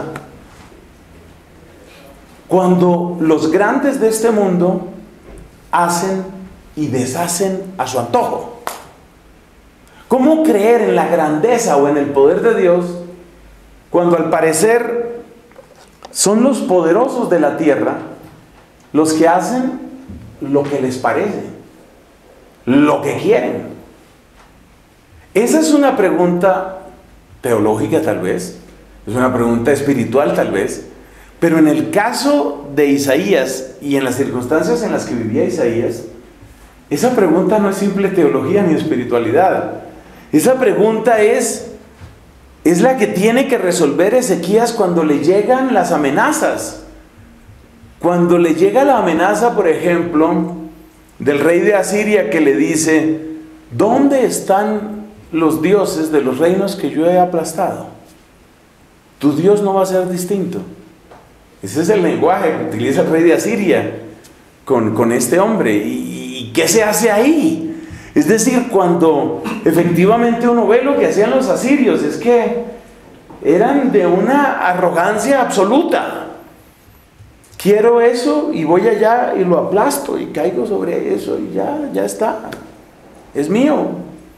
cuando los grandes de este mundo hacen y deshacen a su antojo? ¿Cómo creer en la grandeza o en el poder de Dios cuando al parecer son los poderosos de la tierra los que hacen lo que les parece, lo que quieren? Esa es una pregunta teológica tal vez, es una pregunta espiritual tal vez, pero en el caso de Isaías y en las circunstancias en las que vivía Isaías, esa pregunta no es simple teología ni espiritualidad. Esa pregunta es la que tiene que resolver Ezequías cuando le llegan las amenazas. Cuando le llega la amenaza, por ejemplo, del rey de Asiria que le dice: ¿dónde están los dioses de los reinos que yo he aplastado? Tu Dios no va a ser distinto. Ese es el lenguaje que utiliza el rey de Asiria con este hombre. ¿Y qué se hace ahí? Es decir, cuando efectivamente uno ve lo que hacían los asirios, es que eran de una arrogancia absoluta. Quiero eso y voy allá y lo aplasto y caigo sobre eso y ya está. Es mío.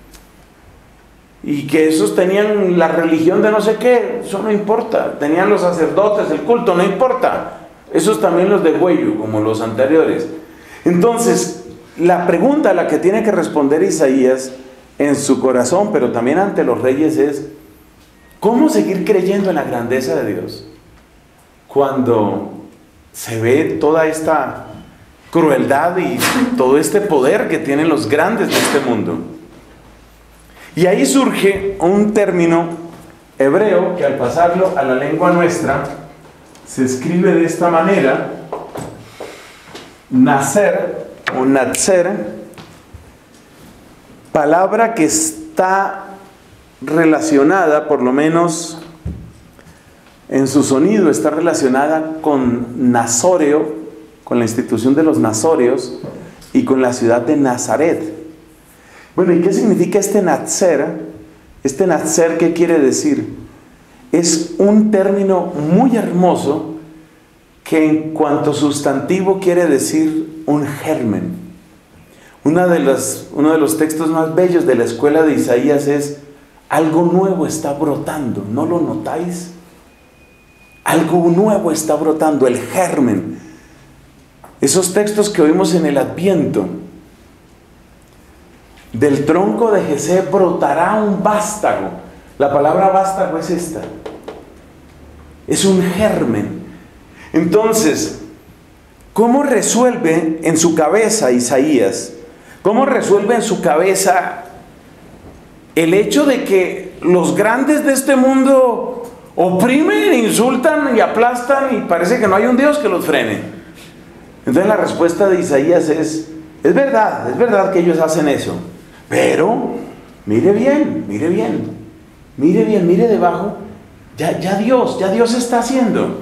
Y que esos tenían la religión de no sé qué, eso no importa. Tenían los sacerdotes, el culto, no importa. Esos también los de huello, como los anteriores. Entonces, la pregunta a la que tiene que responder Isaías en su corazón, pero también ante los reyes, es: ¿cómo seguir creyendo en la grandeza de Dios cuando se ve toda esta crueldad y todo este poder que tienen los grandes de este mundo. Y ahí surge un término hebreo que al pasarlo a la lengua nuestra se escribe de esta manera: nacer o natzer, palabra que está relacionada, por lo menos en su sonido, está relacionada con nazóreo, con la institución de los nazóreos y con la ciudad de Nazaret. Bueno, ¿y qué significa este natzer? Este natzer, ¿qué quiere decir? Es un término muy hermoso que en cuanto sustantivo quiere decir un germen. Uno de los textos más bellos de la escuela de Isaías es: algo nuevo está brotando, ¿no lo notáis? Algo nuevo está brotando, el germen. Esos textos que oímos en el Adviento: del tronco de Jesé brotará un vástago. La palabra vástago es esta. Es un germen. Entonces, ¿cómo resuelve en su cabeza Isaías? ¿Cómo resuelve en su cabeza el hecho de que los grandes de este mundo oprimen, insultan y aplastan y parece que no hay un Dios que los frene? Entonces la respuesta de Isaías es verdad que ellos hacen eso, pero mire bien, mire debajo, ya Dios está haciendo.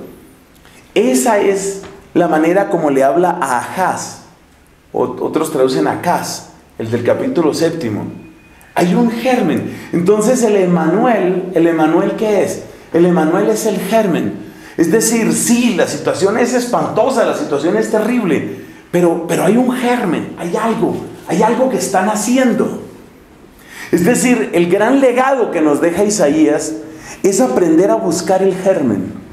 Esa es la manera como le habla a Ahaz, otros traducen a Acaz, el del capítulo 7. Hay un germen. Entonces el Emanuel, ¿qué es? El Emanuel es el germen. Es decir, sí, la situación es espantosa, la situación es terrible, pero hay un germen, hay algo que están haciendo. Es decir, el gran legado que nos deja Isaías es aprender a buscar el germen.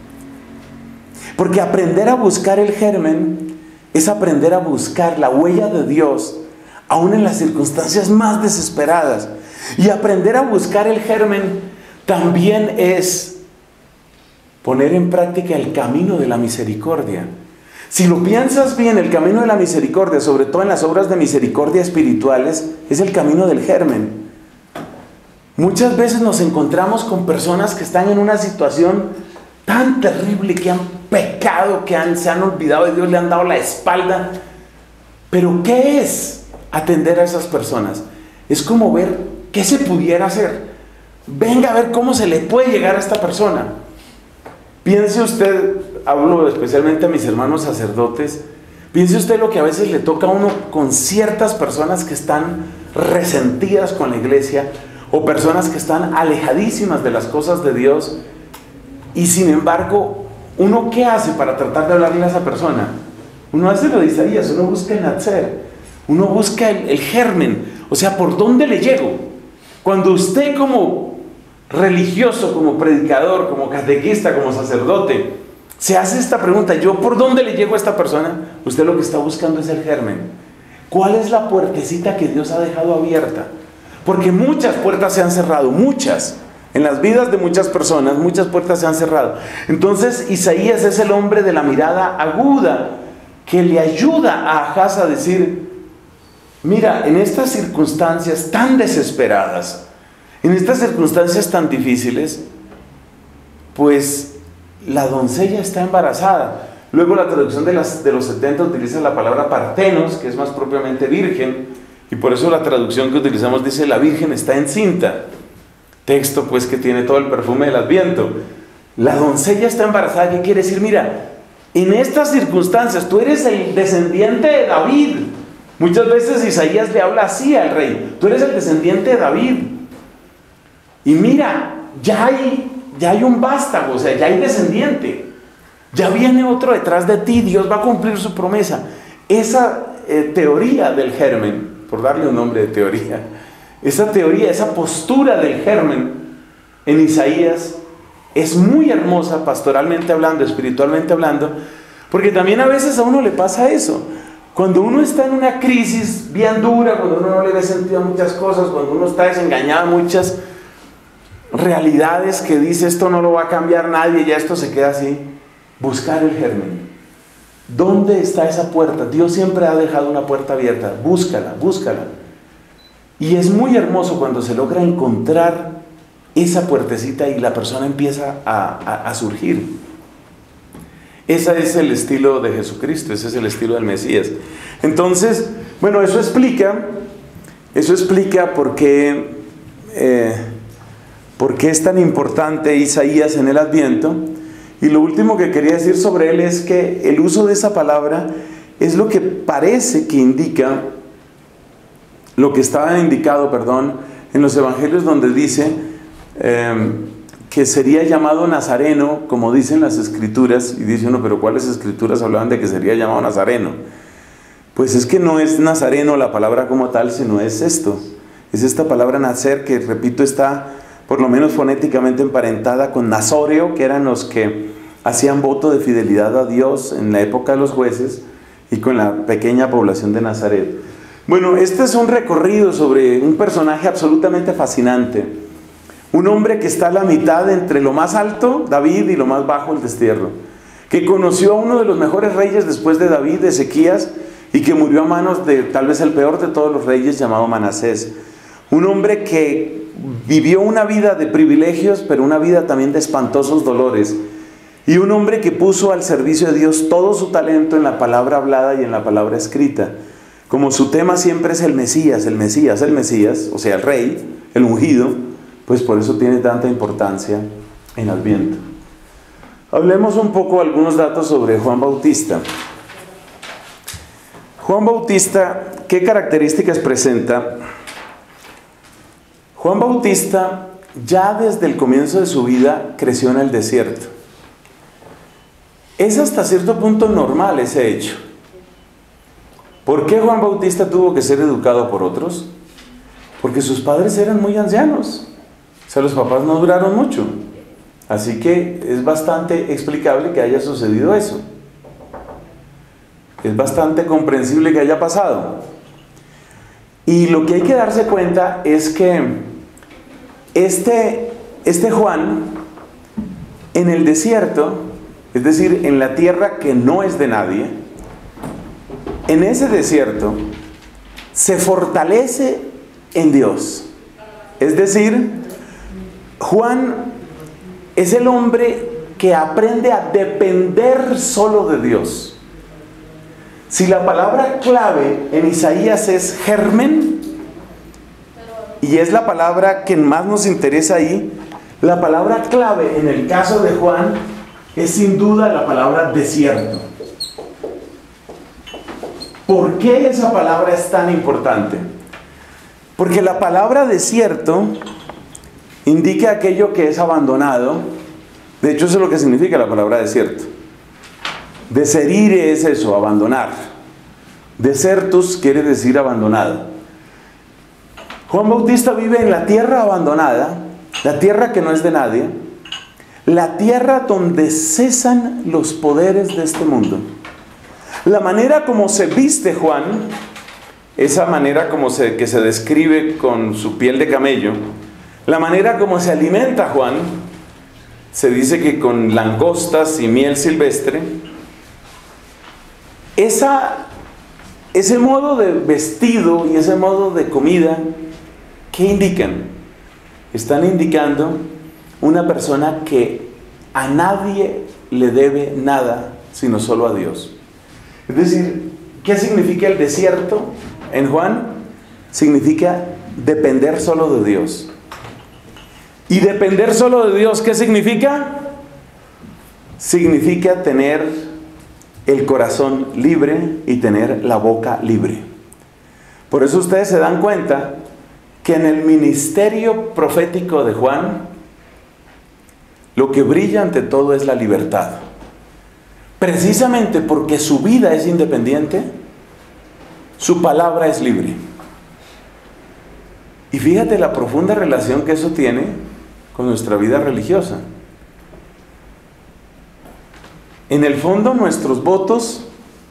Porque aprender a buscar el germen es aprender a buscar la huella de Dios, aún en las circunstancias más desesperadas. Y aprender a buscar el germen también es poner en práctica el camino de la misericordia. Si lo piensas bien, el camino de la misericordia, sobre todo en las obras de misericordia espirituales, es el camino del germen. Muchas veces nos encontramos con personas que están en una situación tan terrible, que han pecado, que se han olvidado de Dios, le han dado la espalda. Pero ¿qué es atender a esas personas? Es como ver qué se pudiera hacer. Venga a ver cómo se le puede llegar a esta persona. Piense usted, hablo especialmente a mis hermanos sacerdotes, piense usted lo que a veces le toca a uno con ciertas personas que están resentidas con la iglesia, o personas que están alejadísimas de las cosas de Dios, y sin embargo, ¿uno qué hace para tratar de hablarle a esa persona? Uno hace lo de Isaías, uno busca el natzer, uno busca el germen, o sea, ¿por dónde le llego? Cuando usted como religioso, como predicador, como catequista, como sacerdote, se hace esta pregunta: ¿yo por dónde le llego a esta persona? Usted lo que está buscando es el germen. ¿Cuál es la puertecita que Dios ha dejado abierta? Porque muchas puertas se han cerrado, muchas. En las vidas de muchas personas, muchas puertas se han cerrado. Entonces Isaías es el hombre de la mirada aguda que le ayuda a Ahaz a decir: mira, en estas circunstancias tan desesperadas, en estas circunstancias tan difíciles, pues la doncella está embarazada. Luego la traducción de los 70 utiliza la palabra partenos, que es más propiamente virgen, y por eso la traducción que utilizamos dice: la virgen está encinta. Texto pues que tiene todo el perfume del Adviento. La doncella está embarazada. ¿Qué quiere decir? Mira, en estas circunstancias tú eres el descendiente de David. Muchas veces Isaías le habla así al rey: tú eres el descendiente de David. Y mira, ya hay un vástago, o sea, ya hay descendiente. Ya viene otro detrás de ti, Dios va a cumplir su promesa. Esa teoría del germen, por darle un nombre de teoría, esa teoría, esa postura del germen en Isaías es muy hermosa, pastoralmente hablando, espiritualmente hablando, porque también a veces a uno le pasa eso. Cuando uno está en una crisis bien dura, cuando uno no le ve sentido a muchas cosas, cuando uno está desengañado a muchas realidades que dice: esto no lo va a cambiar nadie, ya esto se queda así. Buscar el germen. ¿Dónde está esa puerta? Dios siempre ha dejado una puerta abierta. Búscala, búscala. Y es muy hermoso cuando se logra encontrar esa puertecita y la persona empieza a surgir. Ese es el estilo de Jesucristo, ese es el estilo del Mesías. Entonces, bueno, eso explica por qué es tan importante Isaías en el Adviento. Y lo último que quería decir sobre él es que el uso de esa palabra es lo que parece que indica, lo que estaba indicado, en los evangelios donde dice que sería llamado Nazareno, como dicen las escrituras, y dice uno, pero ¿cuáles escrituras hablaban de que sería llamado Nazareno? Pues es que no es Nazareno la palabra como tal, sino es esto, es esta palabra nacer, que repito, está por lo menos fonéticamente emparentada con Nazoreo, que eran los que hacían voto de fidelidad a Dios en la época de los jueces, y con la pequeña población de Nazaret. Bueno, este es un recorrido sobre un personaje absolutamente fascinante. Un hombre que está a la mitad entre lo más alto, David, y lo más bajo, el destierro. Que conoció a uno de los mejores reyes después de David, Ezequías, y que murió a manos de tal vez el peor de todos los reyes, llamado Manasés. Un hombre que vivió una vida de privilegios, pero una vida también de espantosos dolores. Y un hombre que puso al servicio de Dios todo su talento en la palabra hablada y en la palabra escrita. Como su tema siempre es el Mesías, el Mesías, el Mesías, o sea, el rey, el ungido, pues por eso tiene tanta importancia en Adviento. Hablemos un poco, algunos datos sobre Juan Bautista. Juan Bautista, ¿qué características presenta? Juan Bautista ya desde el comienzo de su vida creció en el desierto. Es hasta cierto punto normal ese hecho. ¿Por qué Juan Bautista tuvo que ser educado por otros? Porque sus padres eran muy ancianos. O sea, los papás no duraron mucho. Así que es bastante explicable que haya sucedido eso. Es bastante comprensible que haya pasado. Y lo que hay que darse cuenta es que este Juan, en el desierto, es decir, en la tierra que no es de nadie, en ese desierto se fortalece en Dios. Es decir, Juan es el hombre que aprende a depender solo de Dios. Si la palabra clave en Isaías es germen, y es la palabra que más nos interesa ahí, la palabra clave en el caso de Juan es sin duda la palabra desierto. ¿Por qué esa palabra es tan importante? Porque la palabra desierto indica aquello que es abandonado. De hecho, eso es lo que significa la palabra desierto. Deserire es eso, abandonar. Desertus quiere decir abandonado. Juan Bautista vive en la tierra abandonada, la tierra que no es de nadie, la tierra donde cesan los poderes de este mundo. La manera como se viste Juan, esa manera que se describe con su piel de camello, la manera como se alimenta Juan, se dice que con langostas y miel silvestre. Ese modo de vestido y ese modo de comida, ¿qué indican? Están indicando una persona que a nadie le debe nada, sino solo a Dios. Es decir, ¿qué significa el desierto en Juan? Significa depender solo de Dios. ¿Y depender solo de Dios qué significa? Significa tener el corazón libre y tener la boca libre. Por eso ustedes se dan cuenta que en el ministerio profético de Juan, lo que brilla ante todo es la libertad. Precisamente porque su vida es independiente, su palabra es libre. Y fíjate la profunda relación que eso tiene con nuestra vida religiosa. En el fondo, nuestros votos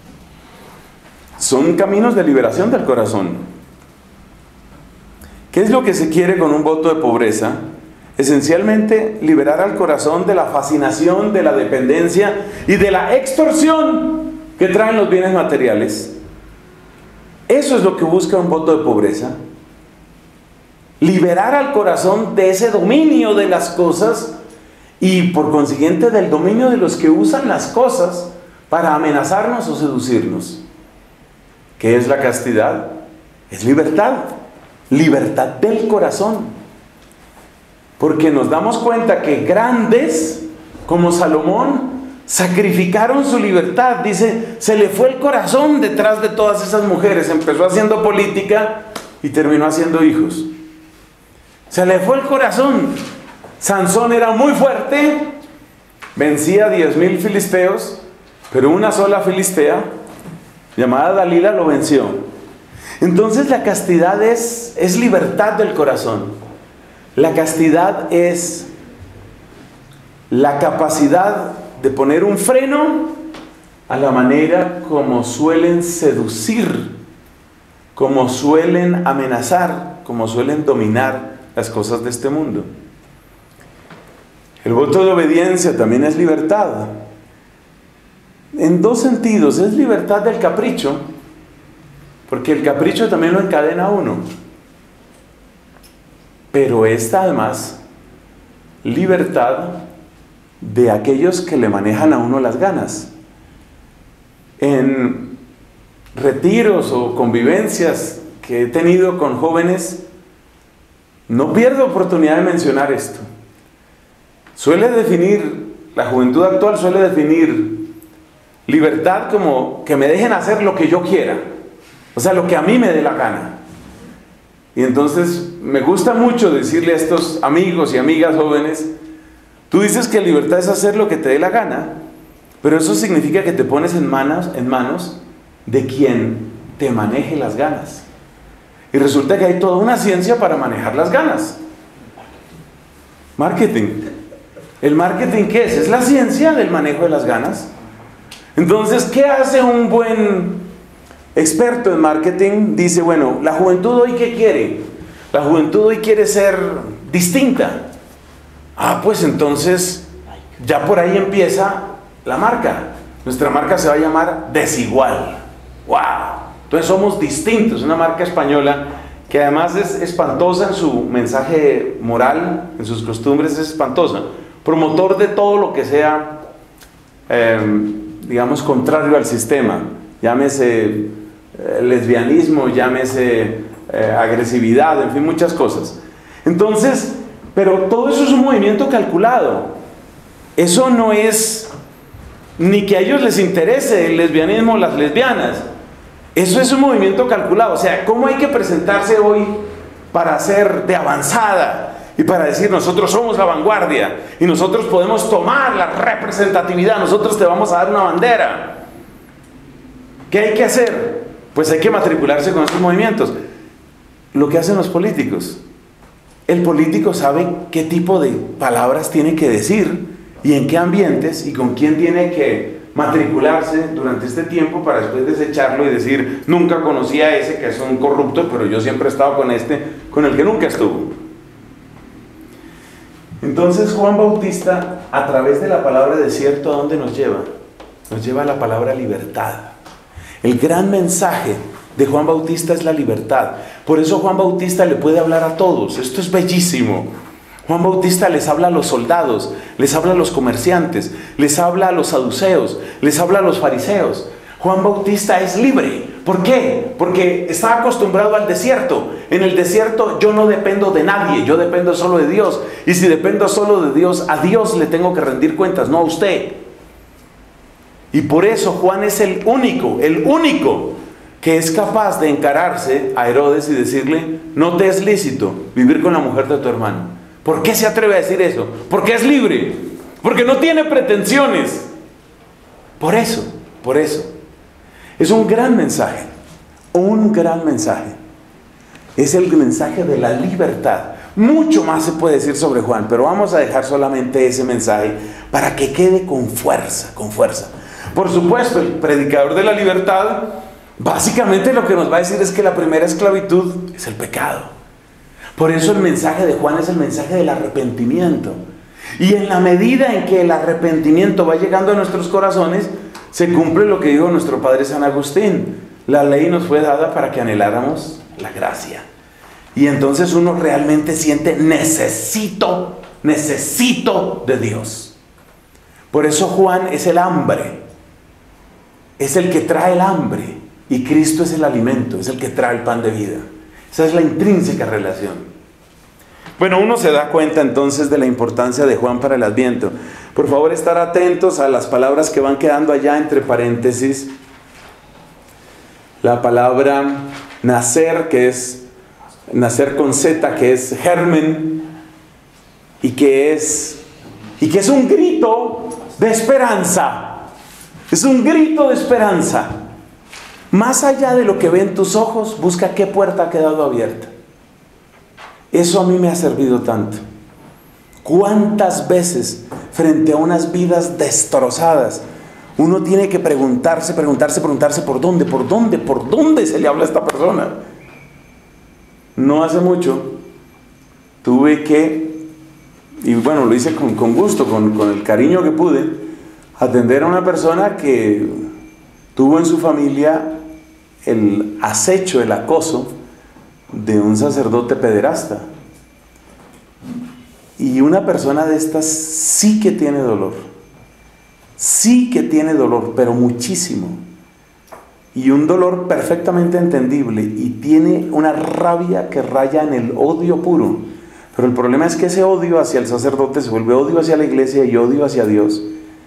son caminos de liberación del corazón. ¿Qué es lo que se quiere con un voto de pobreza? Esencialmente, liberar al corazón de la fascinación, de la dependencia y de la extorsión ¿Qué traen los bienes materiales? Eso es lo que busca un voto de pobreza. Liberar al corazón de ese dominio de las cosas y por consiguiente del dominio de los que usan las cosas para amenazarnos o seducirnos. ¿Qué es la castidad? Es libertad. Libertad del corazón. Porque nos damos cuenta que grandes como Salomón sacrificaron su libertad. Dice, se le fue el corazón detrás de todas esas mujeres. Empezó haciendo política y terminó haciendo hijos. Se le fue el corazón. Sansón era muy fuerte, vencía 10,000 filisteos, pero una sola filistea, llamada Dalila, lo venció. Entonces la castidad es libertad del corazón. La castidad es la capacidad de poner un freno a la manera como suelen seducir, como suelen amenazar, como suelen dominar las cosas de este mundo. El voto de obediencia también es libertad. En dos sentidos, es libertad del capricho, porque el capricho también lo encadena a uno. Pero esta además, libertad de aquellos que le manejan a uno las ganas. En retiros o convivencias que he tenido con jóvenes, no pierdo oportunidad de mencionar esto. La juventud actual suele definir libertad como que me dejen hacer lo que yo quiera, o sea, lo que a mí me dé la gana. Y entonces me gusta mucho decirle a estos amigos y amigas jóvenes, tú dices que libertad es hacer lo que te dé la gana, pero eso significa que te pones en manos de quien te maneje las ganas. Y resulta que hay toda una ciencia para manejar las ganas. Marketing. ¿El marketing qué es? Es la ciencia del manejo de las ganas. Entonces, ¿qué hace un buen experto en marketing? Dice, bueno, la juventud hoy ¿qué quiere? La juventud hoy quiere ser distinta. Pues entonces, ya por ahí empieza la marca. Nuestra marca se va a llamar Desigual. ¡Wow! Entonces somos distintos. Una marca española que además es espantosa en su mensaje moral, en sus costumbres, es espantosa. Promotor de todo lo que sea, digamos, contrario al sistema. Llámese lesbianismo, llámese agresividad, en fin, muchas cosas. Entonces, pero todo eso es un movimiento calculado. Eso no es ni que a ellos les interese el lesbianismo o las lesbianas. Eso es un movimiento calculado. O sea, ¿cómo hay que presentarse hoy para ser de avanzada? Y para decir, nosotros somos la vanguardia y nosotros podemos tomar la representatividad, nosotros te vamos a dar una bandera. ¿Qué hay que hacer? Pues hay que matricularse con esos movimientos. Lo que hacen los políticos. El político sabe qué tipo de palabras tiene que decir y en qué ambientes y con quién tiene que matricularse durante este tiempo para después desecharlo y decir, nunca conocí a ese que es un corrupto, pero yo siempre he estado con este, con el que nunca estuvo. Entonces Juan Bautista, a través de la palabra desierto, ¿a dónde nos lleva? Nos lleva a la palabra libertad. El gran mensaje de Juan Bautista es la libertad. Por eso Juan Bautista le puede hablar a todos. Esto es bellísimo. Juan Bautista les habla a los soldados, les habla a los comerciantes, les habla a los saduceos, les habla a los fariseos. Juan Bautista es libre. ¿Por qué? Porque está acostumbrado al desierto. En el desierto yo no dependo de nadie, yo dependo solo de Dios. Y si dependo solo de Dios, a Dios le tengo que rendir cuentas, no a usted. Y por eso Juan es el único que es capaz de encararse a Herodes y decirle, no te es lícito vivir con la mujer de tu hermano. ¿Por qué se atreve a decir eso? Porque es libre, porque no tiene pretensiones. Por eso. Es un gran mensaje, Es el mensaje de la libertad. Mucho más se puede decir sobre Juan, pero vamos a dejar solamente ese mensaje para que quede con fuerza. Por supuesto, el predicador de la libertad, básicamente lo que nos va a decir es que la primera esclavitud es el pecado. Por eso el mensaje de Juan es el mensaje del arrepentimiento. Y en la medida en que el arrepentimiento va llegando a nuestros corazones, Se cumple lo que dijo nuestro Padre San Agustín. La ley nos fue dada para que anheláramos la gracia. Y entonces uno realmente siente, necesito de Dios. Por eso Juan es el hambre. Es el que trae el hambre. Y Cristo es el alimento, es el que trae el pan de vida. Esa es la intrínseca relación. Bueno, uno se da cuenta entonces de la importancia de Juan para el Adviento. Por favor, estar atentos a las palabras que van quedando allá entre paréntesis. La palabra nacer, que es nacer con Z, que es germen, y que es un grito de esperanza. Es un grito de esperanza. Más allá de lo que ven tus ojos, busca qué puerta ha quedado abierta. Eso a mí me ha servido tanto. ¿Cuántas veces frente a unas vidas destrozadas uno tiene que preguntarse por dónde se le habla a esta persona? No hace mucho tuve que, y bueno, lo hice con gusto, con el cariño que pude, atender a una persona que tuvo en su familia el acecho, el acoso de un sacerdote pederasta. Y una persona de estas sí que tiene dolor, pero muchísimo. Y un dolor perfectamente entendible, y tiene una rabia que raya en el odio puro. Pero el problema es que ese odio hacia el sacerdote se vuelve odio hacia la iglesia y odio hacia Dios.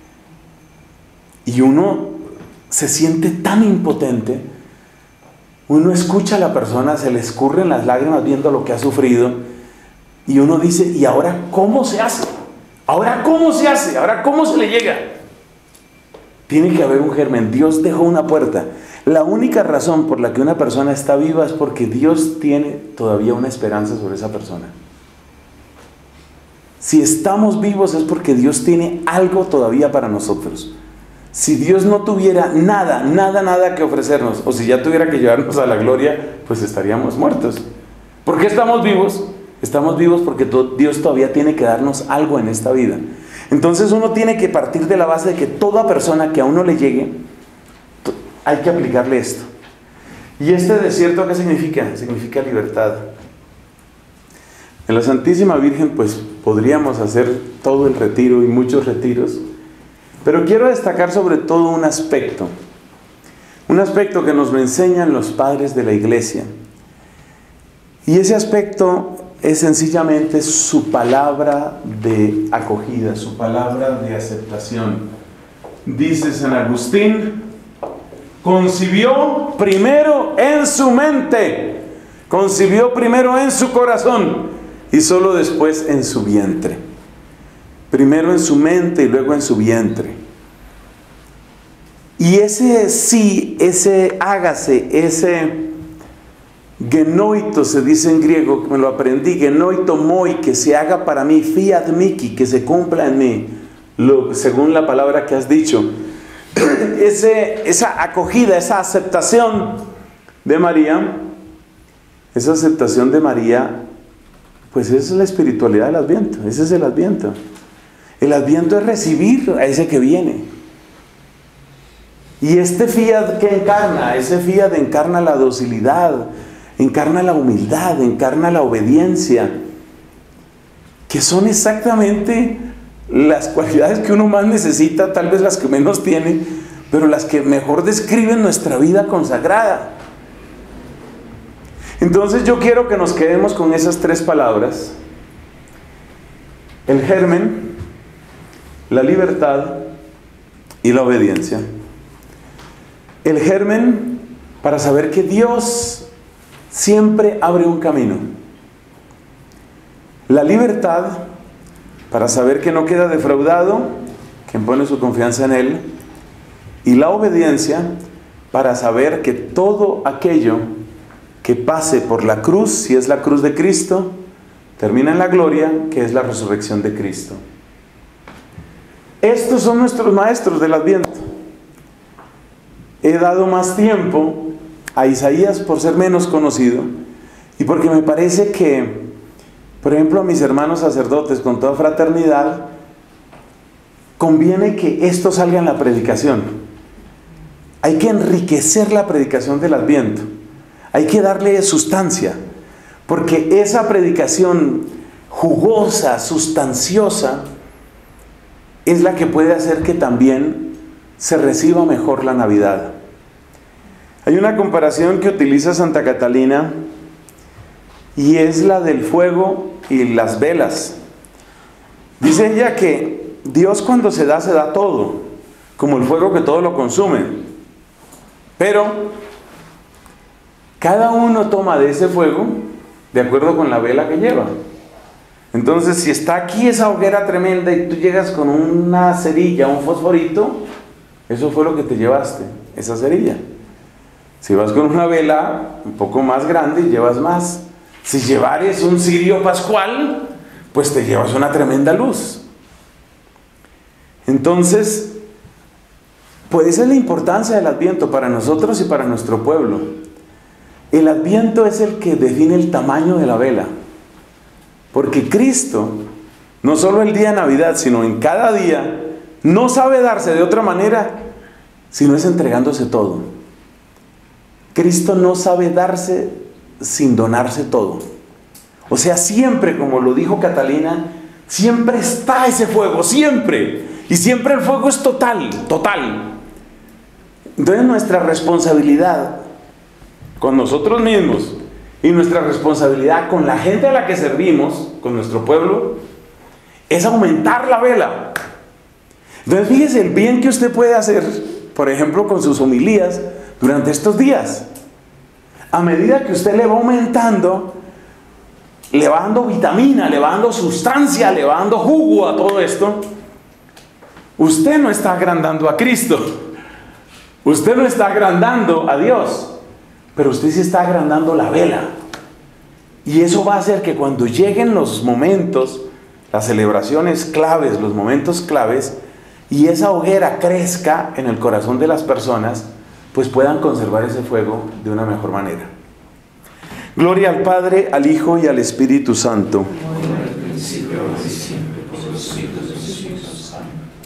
Y uno se siente tan impotente. Uno escucha a la persona, se le escurren las lágrimas viendo lo que ha sufrido. Y uno dice, ¿y ahora cómo se hace? ¿Ahora cómo se hace? ¿Ahora cómo se le llega? Tiene que haber un germen. Dios dejó una puerta. La única razón por la que una persona está viva es porque Dios tiene todavía una esperanza sobre esa persona. Si estamos vivos es porque Dios tiene algo todavía para nosotros. Si Dios no tuviera nada que ofrecernos, o si ya tuviera que llevarnos a la gloria, pues estaríamos muertos. ¿Por qué estamos vivos? Estamos vivos porque Dios todavía tiene que darnos algo en esta vida. Entonces uno tiene que partir de la base de que toda persona que a uno le llegue, hay que aplicarle esto. ¿Y este desierto qué significa? Significa libertad. En la Santísima Virgen pues podríamos hacer todo el retiro y muchos retiros, pero quiero destacar sobre todo un aspecto que nos lo enseñan los padres de la Iglesia. Y ese aspecto es sencillamente su palabra de acogida, su palabra de aceptación. Dice San Agustín, concibió primero en su mente, concibió primero en su corazón y solo después en su vientre. Primero en su mente y luego en su vientre. Y ese sí, ese hágase, ese genoito se dice en griego, que me lo aprendí, genoito moi, que se haga para mí, fiat mihi, que se cumpla en mí, según la palabra que has dicho. Esa acogida, esa aceptación de María, pues esa es la espiritualidad del Adviento, ese es el Adviento. El Adviento es recibir a ese que viene. Y este fiat que encarna, ese fiat encarna la docilidad, encarna la humildad, encarna la obediencia, que son exactamente las cualidades que uno más necesita, tal vez las que menos tiene, pero las que mejor describen nuestra vida consagrada. Entonces yo quiero que nos quedemos con esas tres palabras: el germen, la libertad y la obediencia. El germen para saber que Dios siempre abre un camino. La libertad para saber que no queda defraudado quien pone su confianza en Él. Y la obediencia para saber que todo aquello que pase por la cruz, si es la cruz de Cristo, termina en la gloria, que es la resurrección de Cristo. Estos son nuestros maestros del Adviento. He dado más tiempo a Isaías por ser menos conocido y porque me parece que, por ejemplo, a mis hermanos sacerdotes, con toda fraternidad, conviene que esto salga en la predicación. Hay que enriquecer la predicación del Adviento. Hay que darle sustancia, porque esa predicación jugosa, sustanciosa, es la que puede hacer que también se reciba mejor la Navidad. Hay una comparación que utiliza Santa Catalina y es la del fuego y las velas. Dice ella que Dios cuando se da todo, como el fuego que todo lo consume. Pero cada uno toma de ese fuego de acuerdo con la vela que lleva. Entonces, si está aquí esa hoguera tremenda y tú llegas con una cerilla, un fosforito, eso fue lo que te llevaste, esa cerilla. Si vas con una vela un poco más grande, llevas más. Si llevares un cirio pascual, pues te llevas una tremenda luz. Entonces, pues esa es la importancia del Adviento para nosotros y para nuestro pueblo. El Adviento es el que define el tamaño de la vela. Porque Cristo, no solo el día de Navidad, sino en cada día, no sabe darse de otra manera, sino es entregándose todo. Cristo no sabe darse sin donarse todo. O sea, siempre, como lo dijo Catalina, siempre está ese fuego, siempre. Y siempre el fuego es total, total. Entonces nuestra responsabilidad con nosotros mismos y nuestra responsabilidad con la gente a la que servimos, con nuestro pueblo, es aumentar la vela. Entonces fíjese el bien que usted puede hacer, por ejemplo, con sus homilías durante estos días. A medida que usted le va aumentando, le va dando vitamina, le va dando sustancia, le va dando jugo a todo esto, usted no está agrandando a Cristo, usted no está agrandando a Dios, pero usted sí está agrandando la vela. Y eso va a hacer que cuando lleguen los momentos, las celebraciones claves, los momentos claves, y esa hoguera crezca en el corazón de las personas, pues puedan conservar ese fuego de una mejor manera. Gloria al Padre, al Hijo y al Espíritu Santo. Como en el principio, ahora y siempre, por los siglos de los siglos. Amén.